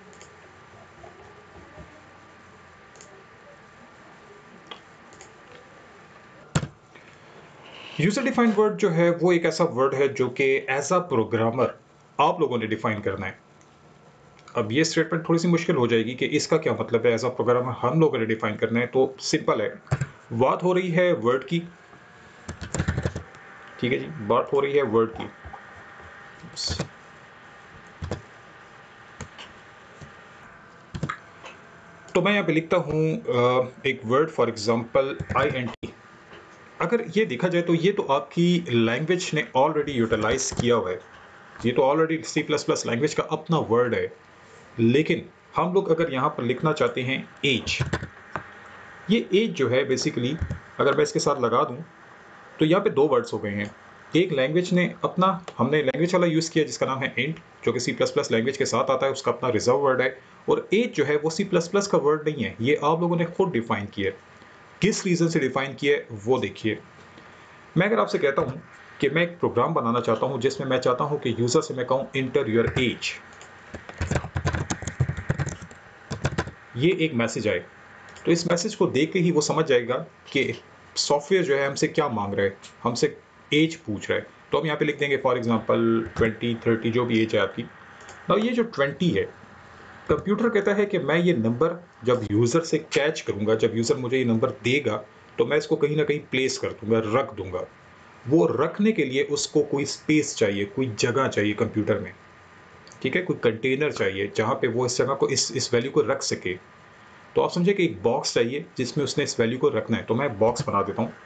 यूजर डिफाइंड वर्ड जो है वो एक ऐसा वर्ड है जो कि एज अ प्रोग्रामर आप लोगों ने डिफाइन करना है। अब ये स्टेटमेंट थोड़ी सी मुश्किल हो जाएगी कि इसका क्या मतलब है, एज अ प्रोग्रामर हम लोगों ने डिफाइन करना है। तो सिंपल है, बात हो रही है वर्ड की, ठीक है जी, बात हो रही है वर्ड की। तो मैं यहाँ पे लिखता हूँ एक वर्ड फॉर एग्जांपल INT। अगर ये देखा जाए तो ये तो आपकी लैंग्वेज ने ऑलरेडी यूटिलाइज किया हुआ है, ये तो ऑलरेडी C++ लैंग्वेज का अपना वर्ड है। लेकिन हम लोग अगर यहाँ पर लिखना चाहते हैं एज, ये एज जो है बेसिकली अगर मैं इसके साथ लगा दूँ तो यहाँ पे दो वर्ड्स हो गए हैं। एक लैंग्वेज ने अपना, हमने लैंग्वेज वाला यूज़ किया जिसका नाम है इंट, जो कि C++ लैंग्वेज के साथ आता है, उसका अपना रिजर्व वर्ड है। और एज जो है वो C++ का वर्ड नहीं है, ये आप लोगों ने खुद डिफाइन किया है। किस रीज़न से डिफाइन किया है वो देखिए। मैं अगर आपसे कहता हूँ कि मैं एक प्रोग्राम बनाना चाहता हूँ जिसमें मैं चाहता हूँ कि यूज़र से मैं कहूँ इंटर योर एज, ये एक मैसेज आए, तो इस मैसेज को देख के ही वो समझ जाएगा कि सॉफ्टवेयर जो है हमसे क्या मांग रहा है, हमसे एज पूछ रहा है। तो हम यहाँ पे लिख देंगे फॉर एग्जांपल 20 30 जो भी एज है आपकी। अब ये जो 20 है, कंप्यूटर कहता है कि मैं ये नंबर जब यूज़र से कैच करूँगा, जब यूज़र मुझे ये नंबर देगा, तो मैं इसको कहीं न कहीं प्लेस कर दूँगा, रख दूँगा। वो रखने के लिए उसको कोई स्पेस चाहिए, कोई जगह चाहिए कंप्यूटर में, ठीक है? कोई कंटेनर चाहिए, जहाँ पे वो इस जगह को इस वैल्यू को रख सके। तो आप समझे कि एक बॉक्स चाहिए जिसमें उसने इस वैल्यू को रखना है। तो मैं बॉक्स बना देता हूँ।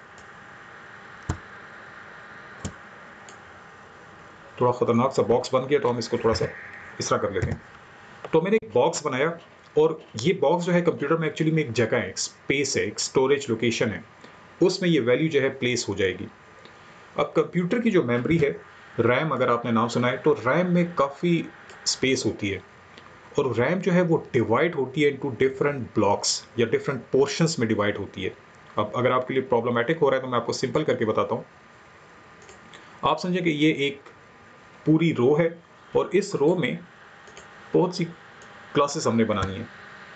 थोड़ा खतरनाक सा बॉक्स बन गया, तो हम इसको थोड़ा-सा इस तरह कर लेते हैं। तो मैंने एक बॉक्स बनाया और ये बॉक्स जो है कंप्यूटर में एक्चुअली में एक जगह है, एक स्पेस है, एक स्टोरेज लोकेशन है। उसमें ये वैल्यू जो है प्लेस हो जाएगी। अब कंप्यूटर की जो मेमोरी है, रैम अगर आपने नाम सुना है, तो रैम में काफ़ी स्पेस होती है और रैम जो है वो डिवाइड होती है इनटू डिफरेंट ब्लॉक्स या डिफरेंट पोर्शंस में डिवाइड होती है। अब अगर आपके लिए प्रॉब्लमैटिक हो रहा है तो मैं आपको सिंपल करके बताता हूँ। आप समझिए कि ये एक पूरी रो है और इस रो में बहुत सी क्लासेस हमने बनानी है।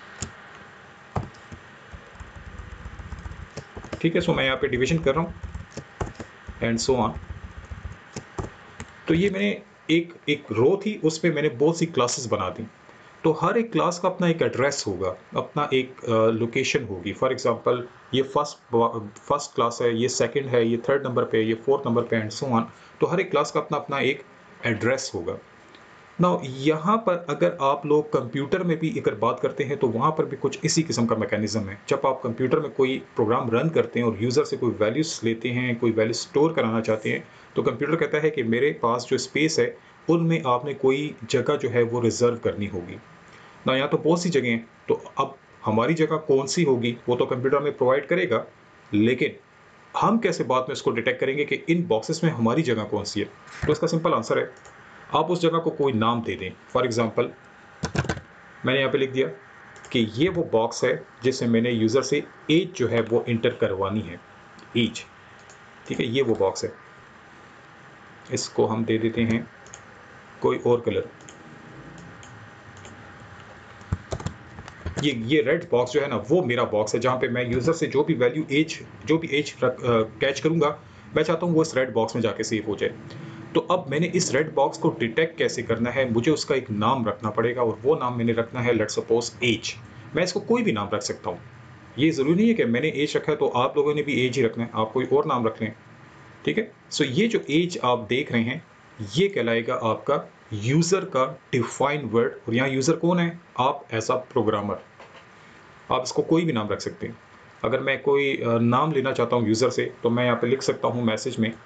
ठीक है, सो मैं यहाँ पे डिवीजन कर रहा हूँ एंड सो ऑन। तो ये मैंने एक एक रो थी, उसमें मैंने बहुत सी क्लासेस बना दी। तो हर एक क्लास का अपना एक एड्रेस होगा, अपना एक लोकेशन होगी। फॉर एग्जांपल ये फर्स्ट क्लास है, ये सेकंड है, ये थर्ड नंबर पे है, ये फोर्थ नंबर पे एंड सो ऑन। तो हर एक क्लास का अपना अपना एक एड्रेस होगा। नाउ यहाँ पर अगर आप लोग कंप्यूटर में भी अगर बात करते हैं तो वहाँ पर भी कुछ इसी किस्म का मैकेनिज्म है। जब आप कंप्यूटर में कोई प्रोग्राम रन करते हैं और यूज़र से कोई वैल्यूज़ लेते हैं, कोई वैल्यू स्टोर कराना चाहते हैं, तो कंप्यूटर कहता है कि मेरे पास जो स्पेस है, उनमें आपने कोई जगह जो है वो रिज़र्व करनी होगी। ना यहाँ तो बहुत सी जगह हैं, तो अब हमारी जगह कौन-सी होगी, वो तो कंप्यूटर हमें प्रोवाइड करेगा, लेकिन हम कैसे बाद में उसको डिटेक्ट करेंगे कि इन बॉक्सेस में हमारी जगह कौन-सी है? तो इसका सिंपल आंसर है, आप उस जगह को कोई नाम दे दें। फॉर एग्ज़ाम्पल मैंने यहाँ पे लिख दिया कि ये वो बॉक्स है जिसमें मैंने यूज़र से एज जो है वो एंटर करवानी है, एज, ठीक है? ये वो बॉक्स है। इसको हम दे देते हैं कोई और कलर। ये रेड बॉक्स जो है ना, वो मेरा बॉक्स है जहाँ पे मैं यूज़र से जो भी वैल्यू एज जो भी एज कैच करूँगा, मैं चाहता हूँ वो इस रेड बॉक्स में जाके सेव हो जाए। तो अब मैंने इस रेड बॉक्स को डिटेक्ट कैसे करना है, मुझे उसका एक नाम रखना पड़ेगा और वो नाम मैंने रखना है लेट्स सपोज़ एज। मैं इसको कोई भी नाम रख सकता हूँ। ये ज़रूरी नहीं है कि मैंने एज रखा है तो आप लोगों ने भी एज ही रखना है, आप कोई और नाम रख लें। ठीक है? सो ये जो एज आप देख रहे हैं, ये कहलाएगा आपका यूज़र का डिफाइंड वर्ड और यहाँ यूज़र कौन है? आप एज़ अ प्रोग्रामर। आप इसको कोई भी नाम रख सकते हैं। अगर मैं कोई नाम लेना चाहता हूँ यूज़र से, तो मैं यहाँ पे लिख सकता हूँ मैसेज में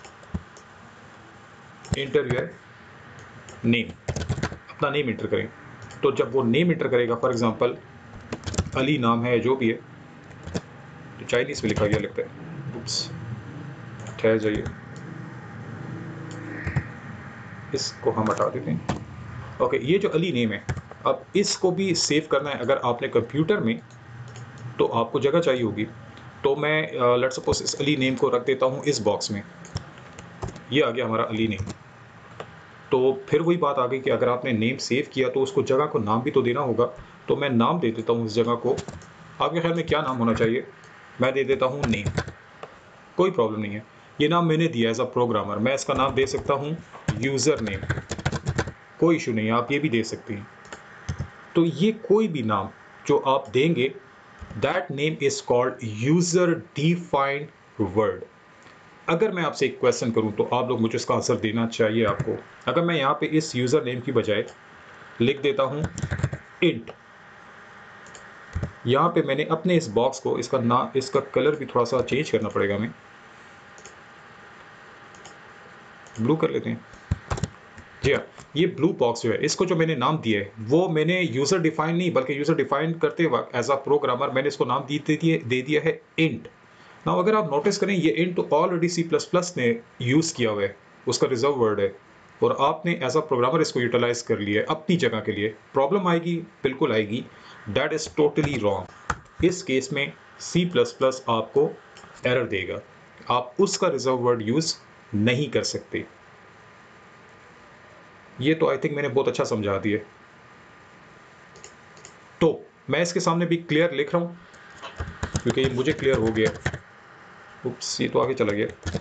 एंटर योर नेम, अपना नेम एंटर करें। तो जब वो नेम एंटर करेगा, फॉर एग्ज़ाम्पल अली नाम है, जो भी है, तो चाइनीज़ में लिखा गया लगता है। उप्स, ठहर जाइए, इसको हम हटा देते हैं। ओके, ये जो अली नेम है, अब इसको भी सेव करना है अगर आपने कंप्यूटर में, तो आपको जगह चाहिए होगी। तो मैं लेट्स सपोज़ इस अली नेम को रख देता हूँ इस बॉक्स में। ये आ गया हमारा अली नेम। तो फिर वही बात आ गई कि अगर आपने नेम सेव किया तो उसको जगह को नाम भी तो देना होगा। तो मैं नाम दे देता हूँ इस जगह को। आपके ख्याल में क्या नाम होना चाहिए? मैं दे देता हूँ नेम, कोई प्रॉब्लम नहीं है। ये नाम मैंने दिया एज़ अ प्रोग्रामर, मैं इसका नाम दे सकता हूँ यूज़र नेम, कोई इशू नहीं है, आप ये भी दे सकते हैं। तो ये कोई भी नाम जो आप देंगे, that name is called user defined word. अगर मैं आपसे एक क्वेश्चन करूं तो आप लोग मुझे इसका आंसर देना चाहिए आपको। अगर मैं यहाँ पे इस यूज़र नेम की बजाय लिख देता हूँ इंट, यहाँ पे मैंने अपने इस बॉक्स को इसका कलर भी थोड़ा सा चेंज करना पड़ेगा, हमें ब्लू कर लेते हैं। जी हाँ, ये ब्लू बॉक्स जो है, इसको जो मैंने नाम दिया है वो मैंने यूज़र डिफाइन नहीं, बल्कि यूज़र डिफाइन करते वक्त एज अ प्रोग्रामर मैंने इसको नाम दे दिया है इंट। नाउ अगर आप नोटिस करें, ये इंट तो ऑलरेडी सी प्लस प्लस ने यूज़ किया हुआ है, उसका रिजर्व वर्ड है, और आपने एज अ प्रोग्रामर इसको यूटिलाइज कर लिया है अपनी जगह के लिए। प्रॉब्लम आएगी, बिल्कुल आएगी, दैट इज़ टोटली रॉन्ग। इस केस में सी प्लस प्लस आपको एरर देगा, आप उसका रिजर्व वर्ड यूज़ नहीं कर सकते। ये तो आई थिंक मैंने बहुत अच्छा समझा दिया। तो मैं इसके सामने भी क्लियर लिख रहा हूँ क्योंकि ये मुझे क्लियर हो गया। उप्स, ये तो आगे चला गया।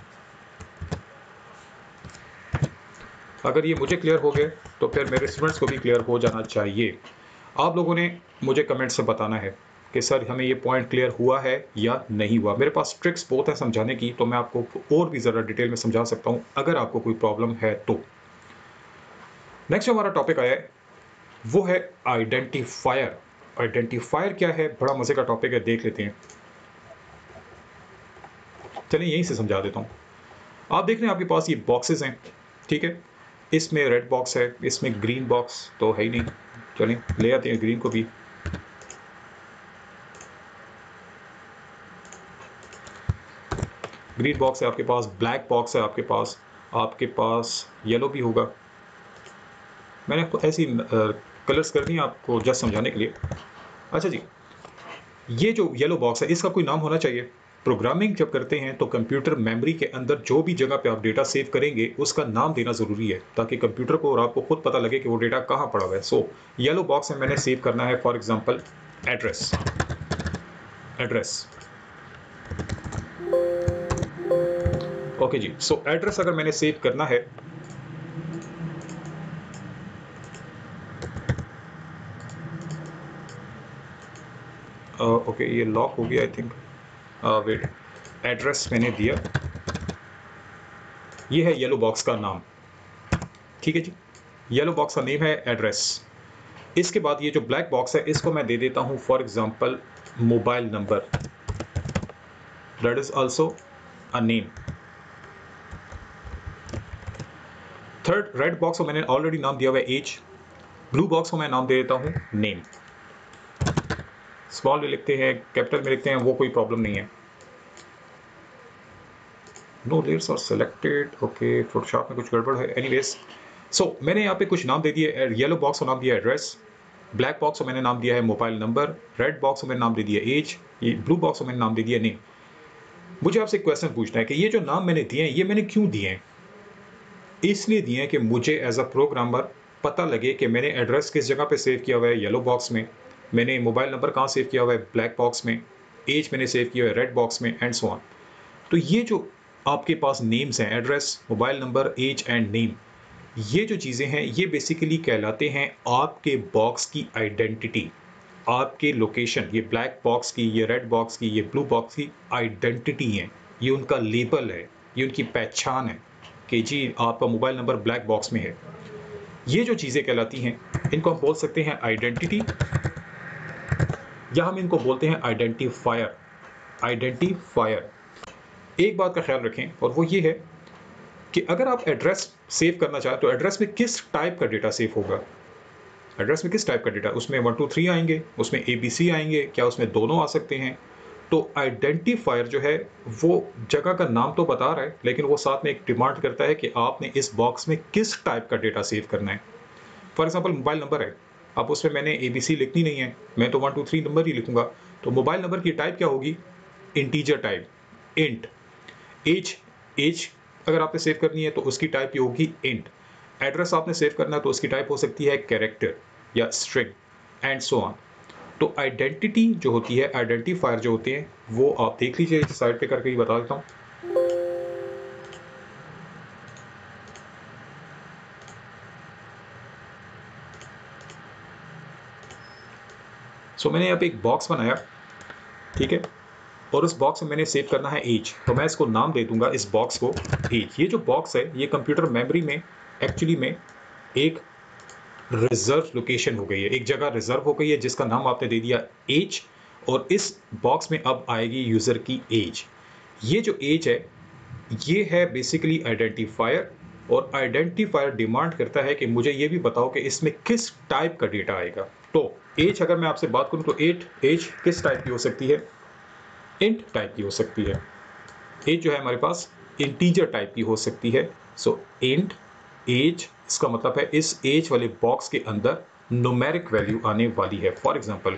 अगर ये मुझे क्लियर हो गया तो फिर मेरे स्टूडेंट्स को भी क्लियर हो जाना चाहिए। आप लोगों ने मुझे कमेंट से बताना है कि सर हमें ये पॉइंट क्लियर हुआ है या नहीं हुआ। मेरे पास ट्रिक्स बहुत है समझाने की, तो मैं आपको और भी ज़रा डिटेल में समझा सकता हूँ अगर आपको कोई प्रॉब्लम है तो। नेक्स्ट जो हमारा टॉपिक आया है वो है आइडेंटिफायर। आइडेंटिफायर क्या है? बड़ा मज़े का टॉपिक है, देख लेते हैं। चलिए यहीं से समझा देता हूँ। आप देख रहे हैं आपके पास ये बॉक्सेस हैं, ठीक है। इसमें रेड बॉक्स है, इसमें ग्रीन बॉक्स तो है ही नहीं। चलिए ले आते हैं ग्रीन को भी। ग्रीन बॉक्स है आपके पास, ब्लैक बॉक्स है आपके पास येलो भी होगा। मैंने आपको ऐसी कलर्स कर दी हैं आपको जस्ट समझाने के लिए। अच्छा जी, ये जो येलो बॉक्स है इसका कोई नाम होना चाहिए। प्रोग्रामिंग जब करते हैं तो कंप्यूटर मेमोरी के अंदर जो भी जगह पे आप डेटा सेव करेंगे उसका नाम देना ज़रूरी है, ताकि कंप्यूटर को और आपको खुद पता लगे कि वो डेटा कहाँ पड़ा हुआ है। सो येलो बॉक्स में मैंने सेव करना है for example address. Address okay जी। सो एड्रेस अगर मैंने सेव करना है ओके, ये लॉक हो गया आई थिंक। वेट, एड्रेस मैंने दिया, ये है येलो बॉक्स का नाम, ठीक है जी। येलो बॉक्स का नेम है एड्रेस। इसके बाद ये जो ब्लैक बॉक्स है इसको मैं दे देता हूँ for example mobile number, that is also a name. Third red box को मैंने ऑलरेडी नाम दिया हुआ है एज। ब्लू बॉक्स को मैं नाम दे देता हूँ नेम। स्मॉल में लिखते हैं, कैपिटल में लिखते हैं, वो कोई प्रॉब्लम नहीं है। No layers are selected, okay Photoshop में कुछ गड़बड़ है। एनीवेज, सो मैंने यहाँ पे कुछ नाम दे दिए। येलो बॉक्स को नाम दिया एड्रेस, ब्लैक बॉक्स को मैंने नाम दिया है मोबाइल नंबर, रेड बॉक्स को मैंने नाम दे दिया एज, ये ब्लू बॉक्स को मैंने नाम दे दिया नेम। मुझे आपसे क्वेश्चन पूछना है कि ये जो नाम मैंने दिए हैं ये मैंने क्यों दिए हैं? इसलिए दिए हैं कि मुझे एज अ प्रोग्रामर पता लगे कि मैंने एड्रेस किस जगह पे सेव किया हुआ है येलो बॉक्स में, मैंने मोबाइल नंबर कहाँ सेव किया हुआ है ब्लैक बॉक्स में, एज मैंने सेव किया हुआ है रेड बॉक्स में, एंड सो ऑन। तो ये जो आपके पास नेम्स हैं, address, mobile number, age and name, ये जो चीज़ें हैं ये बेसिकली कहलाते हैं आपके बॉक्स की आइडेंटिटी। आपके लोकेशन, ये ब्लैक बॉक्स की, ये रेड बॉक्स की, ये ब्लू बॉक्स की आइडेंटिटी है, ये उनका लेबल है, ये उनकी पहचान है कि जी आपका मोबाइल नंबर ब्लैक बॉक्स में है। ये जो चीज़ें कहलाती हैं इनको हम बोल सकते हैं आइडेंटिटी, या हम इनको बोलते हैं आइडेंटिफायर। आइडेंटिफायर। एक बात का ख्याल रखें और वो ये है कि अगर आप एड्रेस सेव करना चाहें तो एड्रेस में किस टाइप का डेटा सेव होगा। एड्रेस में किस टाइप का डेटा, उसमें 1 2 3 आएंगे, उसमें ABC आएंगे, क्या उसमें दोनों आ सकते हैं? तो आइडेंटिफायर जो है वो जगह का नाम तो बता रहा है, लेकिन वो साथ में एक डिमांड करता है कि आपने इस बॉक्स में किस टाइप का डेटा सेव करना है। फॉर एग्जाम्पल मोबाइल नंबर है, अब उसमें मैंने ABC लिखनी नहीं है, मैं तो 1 2 3 नंबर ही लिखूंगा। तो मोबाइल नंबर की टाइप क्या होगी? Integer type, int. Age, age अगर आपने सेव करनी है तो उसकी टाइप ये होगी इंट। एड्रेस आपने सेव करना है तो उसकी टाइप हो सकती है कैरेक्टर या स्ट्रिंग, एंड सो ऑन। तो आइडेंटिटी जो होती है, आइडेंटिफायर जो होते हैं, वो आप देख लीजिए, साइड पे करके ही बता देता हूँ। सो मैंने यहाँ पे एक बॉक्स बनाया, ठीक है, और उस बॉक्स में मैंने सेव करना है एज, तो मैं इसको नाम दे दूंगा इस बॉक्स को एज। ये जो बॉक्स है ये कंप्यूटर मेमोरी में एक्चुअली में एक रिजर्व लोकेशन हो गई है, एक जगह रिजर्व हो गई है जिसका नाम आपने दे दिया एज, और इस बॉक्स में अब आएगी यूज़र की एज। ये जो एज है ये है बेसिकली आइडेंटिफायर, और आइडेंटिफायर डिमांड करता है कि मुझे ये भी बताओ कि इसमें किस टाइप का डेटा आएगा। तो एज अगर मैं आपसे बात करूं तो एज किस टाइप की हो सकती है? इंट टाइप की हो सकती है। एज जो है हमारे पास इंटीजर टाइप की हो सकती है। सो इंट एज, इसका मतलब है इस एज वाले बॉक्स के अंदर न्यूमेरिक वैल्यू आने वाली है। फॉर एग्जांपल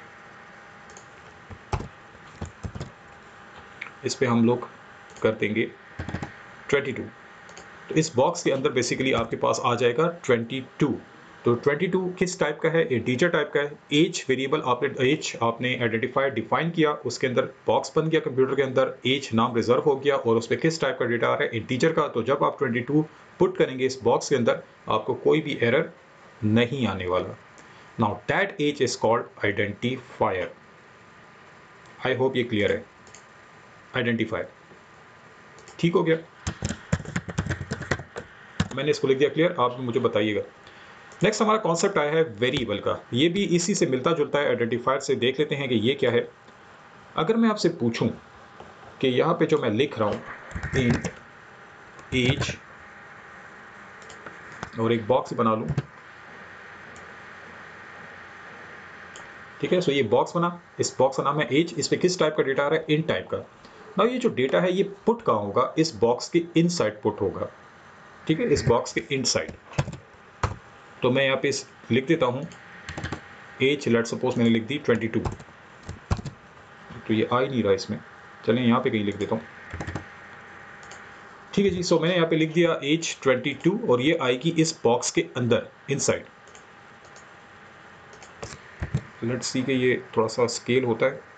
इस पे हम लोग कर देंगे 22, तो इस बॉक्स के अंदर बेसिकली आपके पास आ जाएगा 22। तो 22 किस टाइप का है? इंटीजर टाइप का है। एज वेरिएबल आपने आइडेंटिफाई डिफाइन किया, उसके अंदर बॉक्स बन गया कंप्यूटर के अंदर, एज नाम रिजर्व हो गया और उस पर किस टाइप का डेटा आ रहा है? इंटीजर का। तो जब आप 22 पुट करेंगे इस बॉक्स के अंदर, आपको कोई भी एरर नहीं आने वाला। Now that age is called identifier. I hope ये क्लियर है। आइडेंटिफायर ठीक हो गया, मैंने इसको लिख दिया क्लियर, आप भी मुझे बताइएगा। नेक्स्ट हमारा कॉन्सेप्ट आया है वेरिएबल का। ये भी इसी से मिलता जुलता है आइडेंटिफायर से। देख लेते हैं कि ये क्या है। अगर मैं आपसे पूछूं कि यहाँ पे जो मैं लिख रहा हूँ इंट एज और एक बॉक्स बना लूँ, ठीक है। सो ये बॉक्स बना, इस बॉक्स का नाम है एज, इस पे किस टाइप का डेटा आ रहा है? इंट टाइप का। ना ये जो डेटा है ये पुट कहाँ होगा? इस बॉक्स के इनसाइड पुट होगा, ठीक है, इस बॉक्स के इनसाइड। तो मैं यहाँ पे लिख देता हूँ एज, लेट सपोज मैंने लिख दी 22, तो ये आ ही नहीं रहा इसमें, चलें यहाँ पे कहीं लिख देता हूँ, ठीक है जी। सो मैंने यहाँ पे लिख दिया एज 22 और ये आएगी इस बॉक्स के अंदर इनसाइड। लेट्स सी कि ये थोड़ा सा स्केल होता है।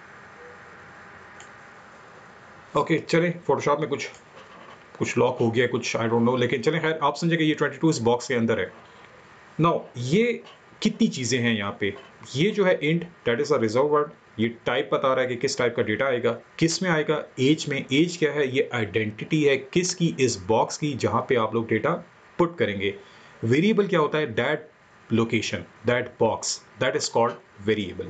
ओके चलें, फोटोशॉप में कुछ लॉक हो गया, कुछ आई डोंट नो, लेकिन चलें खैर, आप समझे कि ये 22 इस बॉक्स के अंदर है। नाउ ये कितनी चीज़ें हैं यहाँ पे? ये जो है int, that is a reserve word. ये टाइप बता रहा है कि किस टाइप का डेटा आएगा, किस में आएगा? एज में। एज क्या है? ये आइडेंटिटी है किसकी? इस बॉक्स की जहाँ पे आप लोग डेटा पुट करेंगे। वेरिएबल क्या होता है? That location, that box, that is called variable.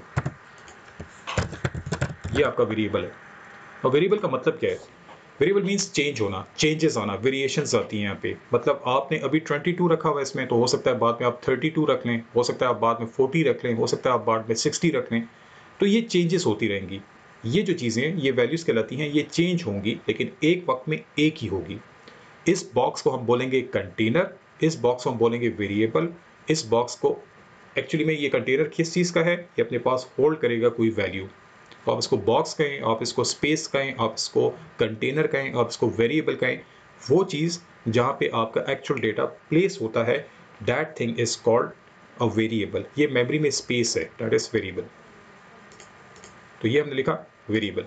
ये आपका वेरिएबल है। और वेरिएबल का मतलब क्या है? वेरिएबल मीन्स चेंज होना, चेंजेस आना, वेरिएशंस आती हैं यहाँ पे। मतलब आपने अभी 22 रखा हुआ है इसमें, तो हो सकता है बाद में आप 32 रख लें, हो सकता है आप बाद में 40 रख लें, हो सकता है आप बाद में 60 रख लें। तो ये चेंजेस होती रहेंगी। ये जो चीज़ें, ये वैल्यूज़ कहलाती हैं, ये चेंज होंगी, लेकिन एक वक्त में एक ही होगी। इस बॉक्स को हम बोलेंगे कंटेनर, इस बॉक्स को हम बोलेंगे वेरिएबल। इस बॉक्स को एक्चुअली में, ये कंटेनर किस चीज़ का है? ये अपने पास होल्ड करेगा कोई वैल्यू। आप इसको बॉक्स कहें, आप इसको स्पेस कहें, आप इसको कंटेनर कहें, आप इसको वेरिएबल कहें, वो चीज़ जहाँ पे आपका एक्चुअल डेटा प्लेस होता है, that thing is called a variable. ये मेमोरी में स्पेस है, दैट इज वेरिएबल। तो ये हमने लिखा वेरिएबल।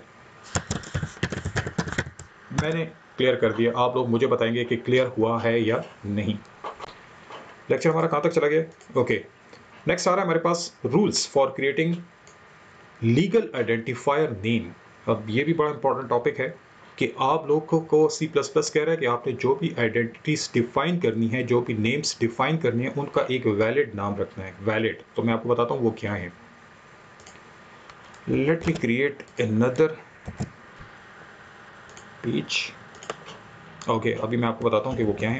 मैंने क्लियर कर दिया, आप लोग मुझे बताएंगे कि क्लियर हुआ है या नहीं। लेक्चर हमारा कहाँ तक चला गया? ओके, नेक्स्ट आ रहा है हमारे पास rules for creating legal identifier name. अब ये भी बड़ा इंपॉर्टेंट टॉपिक है कि आप लोगों को C++ कह रहा है कि आपने जो भी आइडेंटिटीज डिफाइन करनी है, जो भी नेम्स डिफाइन करनी है, उनका एक वैलिड नाम रखना है, वैलिड। तो मैं आपको बताता हूँ वो क्या है। Let me create another page. Okay, अभी मैं आपको बताता हूँ कि वो क्या है।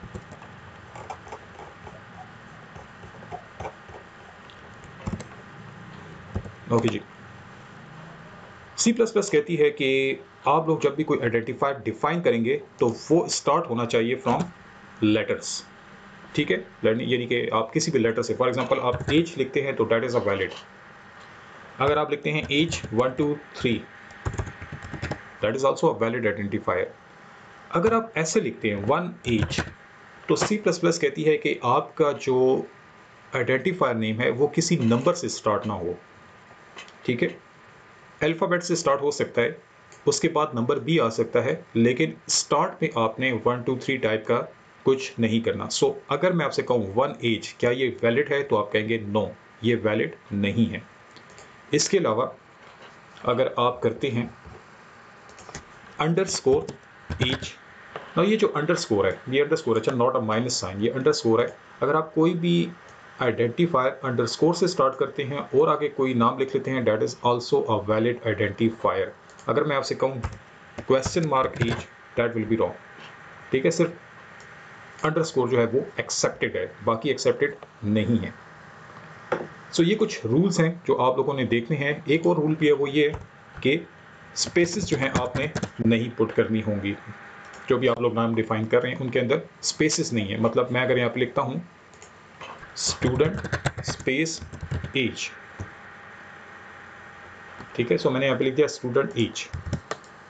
ओके जी, C++ कहती है कि आप लोग जब भी कोई आइडेंटिफायर डिफाइन करेंगे तो वो स्टार्ट होना चाहिए फ्रॉम लेटर्स, ठीक है। यानी कि आप किसी भी लेटर से, फॉर एग्जांपल आप एज लिखते हैं तो दैट इज अ वैलिड। अगर आप लिखते हैं as 1 2 3, that is also a valid identifier. अगर आप ऐसे लिखते हैं 1 एज, तो C++ कहती है कि आपका जो आइडेंटिफायर नेम है वो किसी नंबर से स्टार्ट ना हो, ठीक है। अल्फ़ाबेट से स्टार्ट हो सकता है, उसके बाद नंबर भी आ सकता है, लेकिन स्टार्ट में आपने 1 2 3 टाइप का कुछ नहीं करना। सो अगर मैं आपसे कहूँ 1 एज, क्या ये वैलिड है? तो आप कहेंगे नो, ये वैलिड नहीं है। इसके अलावा अगर आप करते हैं अंडरस्कोर एज, ना ये जो अंडरस्कोर है, ये अंडरस्कोर, अच्छा नॉट अ माइनस साइन, ये अंडरस्कोर है। अगर आप कोई भी आइडेंटिफायर अंडरस्कोर से स्टार्ट करते हैं और आगे कोई नाम लिख लेते हैं, that is also a valid identifier. अगर मैं आपसे कहूँ question mark as, that will be wrong, ठीक है। सिर्फ अंडरस्कोर जो है वो एक्सेप्टेड है, बाकी एक्सेप्टेड नहीं है। सो ये कुछ रूल्स हैं जो आप लोगों ने देखने हैं। एक और रूल भी है, वो ये है कि स्पेसेस जो हैं आपने नहीं पुट करनी होंगी। जो भी आप लोग नाम डिफाइन कर रहे हैं उनके अंदर स्पेसेस नहीं है। मतलब मैं अगर यहाँ पे लिखता हूँ स्टूडेंट स्पेस एज, ठीक है। सो मैंने यहाँ पे लिख दिया स्टूडेंट एज।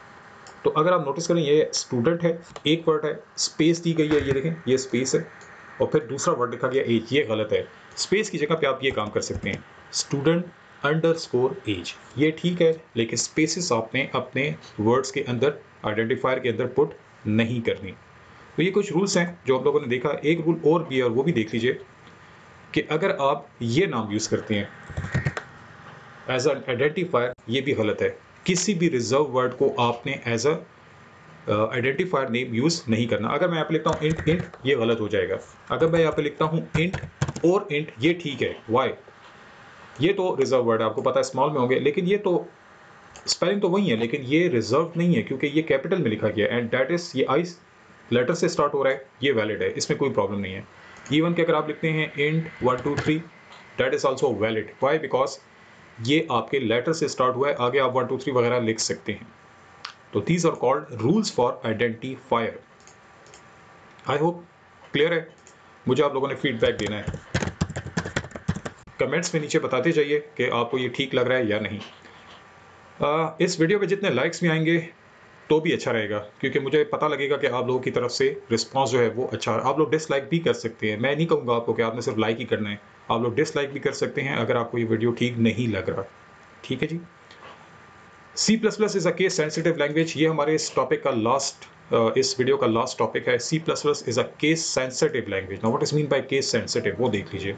तो अगर आप नोटिस करें, ये स्टूडेंट है, एक वर्ड है, स्पेस दी गई है, ये देखें, ये स्पेस है, और फिर दूसरा वर्ड लिखा गया एज, ये गलत है। स्पेस की जगह पे आप ये काम कर सकते हैं, स्टूडेंट अंडरस्कोर एज, ये ठीक है, लेकिन स्पेसिस आपने अपने वर्ड्स के अंदर, आइडेंटिफायर के अंदर पुट नहीं करनी। तो ये कुछ रूल्स हैं जो आप लोगों ने देखा। एक रूल और भी है और वो भी देख लीजिए कि अगर आप ये नाम यूज़ करते हैं एज अ आइडेंटिफायर, ये भी गलत है। किसी भी रिजर्व वर्ड को आपने as a identifier name use नहीं करना। अगर मैं यहाँ पे लिखता हूँ इंट इंट, ये गलत हो जाएगा। अगर मैं यहाँ पे लिखता हूँ इंट और इंट, ये ठीक है। वाई, ये तो रिजर्व वर्ड है, आपको पता है स्मॉल में होंगे, लेकिन ये तो स्पेलिंग तो वही है, लेकिन ये रिजर्व नहीं है क्योंकि ये कैपिटल में लिखा गया है एंड दैट इज, ये आई लेटर से स्टार्ट हो रहा है, ये वैलिड है, इसमें कोई प्रॉब्लम नहीं है। इवन कि अगर आप लिखते हैं int 1 2 3, that is also valid. Why? Because ये आपके लेटर से स्टार्ट हुआ है, आगे आप 1 2 3 वगैरह लिख सकते हैं। तो these are called rules for identifier. I hope clear है। मुझे आप लोगों ने फीडबैक देना है, कमेंट्स में नीचे बताते जाइए कि आपको ये ठीक लग रहा है या नहीं। इस वीडियो पे जितने लाइक्स भी आएंगे तो भी अच्छा रहेगा, क्योंकि मुझे पता लगेगा कि आप लोगों की तरफ से रिस्पांस जो है वो अच्छा है। आप लोग डिसलाइक भी कर सकते हैं, मैं नहीं कहूँगा आपको कि आपने सिर्फ लाइक ही करना है, आप लोग डिसलाइक भी कर सकते हैं अगर आपको ये वीडियो ठीक नहीं लग रहा। ठीक है जी। C++ is a case sensitive language, ये हमारे इस टॉपिक का लास्ट, इस वीडियो का लास्ट टॉपिक है। C++ is a case sensitive लैंग्वेज। Now what is mean by case sensitive, वो देख लीजिए।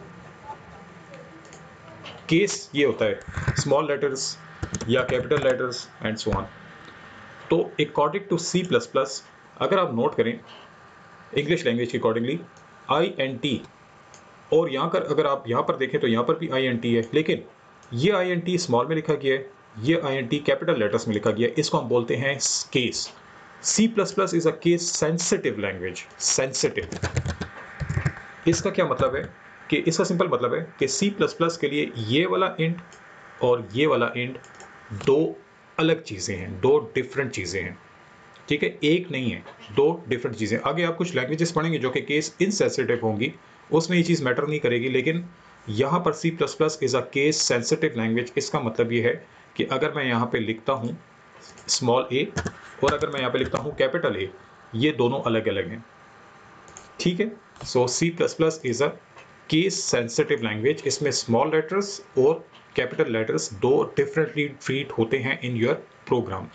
केस ये होता है स्मॉल लेटर्स या capital letters and so on. तो अकॉर्डिंग टू C++, अगर आप नोट करें इंग्लिश लैंग्वेज के अकॉर्डिंगली, INT, और यहाँ पर अगर आप यहाँ पर देखें तो यहाँ पर भी INT है, लेकिन ये INT स्मॉल में लिखा गया है, ये INT कैपिटल लेटर्स में लिखा गया है, इसको हम बोलते हैं case. C++ is a case sensitive language. Sensitive, इसका क्या मतलब है कि इसका सिंपल मतलब है कि C++ के लिए ये वाला इंट और ये वाला इंट दो अलग चीज़ें हैं, दो डिफरेंट चीज़ें हैं। ठीक है, एक नहीं है, दो डिफरेंट चीज़ें। आगे आप कुछ लैंग्वेजेस पढ़ेंगे जो कि केस इनसेंसिटिव होंगी, उसमें ये चीज़ मैटर नहीं करेगी, लेकिन यहाँ पर C++ is a case sensitive language. इसका मतलब ये है कि अगर मैं यहाँ पे लिखता हूँ स्मॉल ए और अगर मैं यहाँ पे लिखता हूँ कैपिटल ए, ये दोनों अलग अलग हैं। ठीक है, so C++ is a case sensitive language. इसमें स्मॉल लेटर्स और कैपिटल लेटर्स दो डिफरेंटली ट्रीट होते हैं in your program.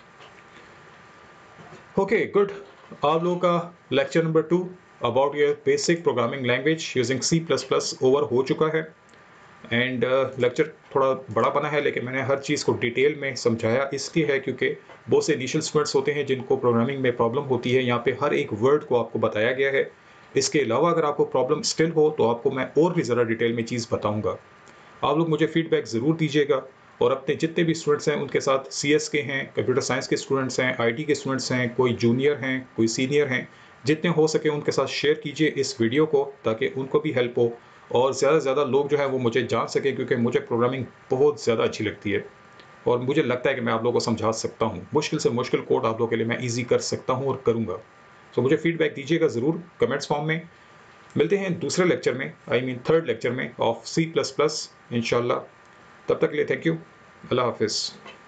Okay, good. आप लोगों का lecture number 2 about your basic programming language using C++ over हो चुका है एंड लेक्चर थोड़ा बड़ा बना है, लेकिन मैंने हर चीज़ को डिटेल में समझाया इसलिए है क्योंकि बहुत से इनिशियल स्टूडेंट्स होते हैं जिनको प्रोग्रामिंग में प्रॉब्लम होती है। यहाँ पे हर एक वर्ड को आपको बताया गया है। इसके अलावा अगर आपको प्रॉब्लम स्टिल हो तो आपको मैं और भी ज़रा डिटेल में चीज़ बताऊँगा। आप लोग मुझे फीडबैक ज़रूर दीजिएगा और अपने जितने भी स्टूडेंट्स हैं उनके साथ, CS के हैं, कंप्यूटर साइंस के स्टूडेंट्स हैं, IT के स्टूडेंट्स हैं, कोई जूनियर हैं, कोई सीनियर हैं, जितने हो सके उनके साथ शेयर कीजिए इस वीडियो को ताकि उनको भी हेल्प हो और ज़्यादा से ज़्यादा लोग जो हैं वो मुझे जान सकें, क्योंकि मुझे प्रोग्रामिंग बहुत ज़्यादा अच्छी लगती है और मुझे लगता है कि मैं आप लोगों को समझा सकता हूँ। मुश्किल से मुश्किल कोड आप लोगों के लिए मैं ईजी कर सकता हूँ और करूँगा। तो मुझे फीडबैक दीजिएगा ज़रूर कमेंट्स फॉर्म में। मिलते हैं दूसरे लेक्चर में, आई मीन थर्ड लेक्चर में ऑफ C++ इंशाल्लाह। तब तक के लिए थैंक यू। अल्लाह हाफिज़।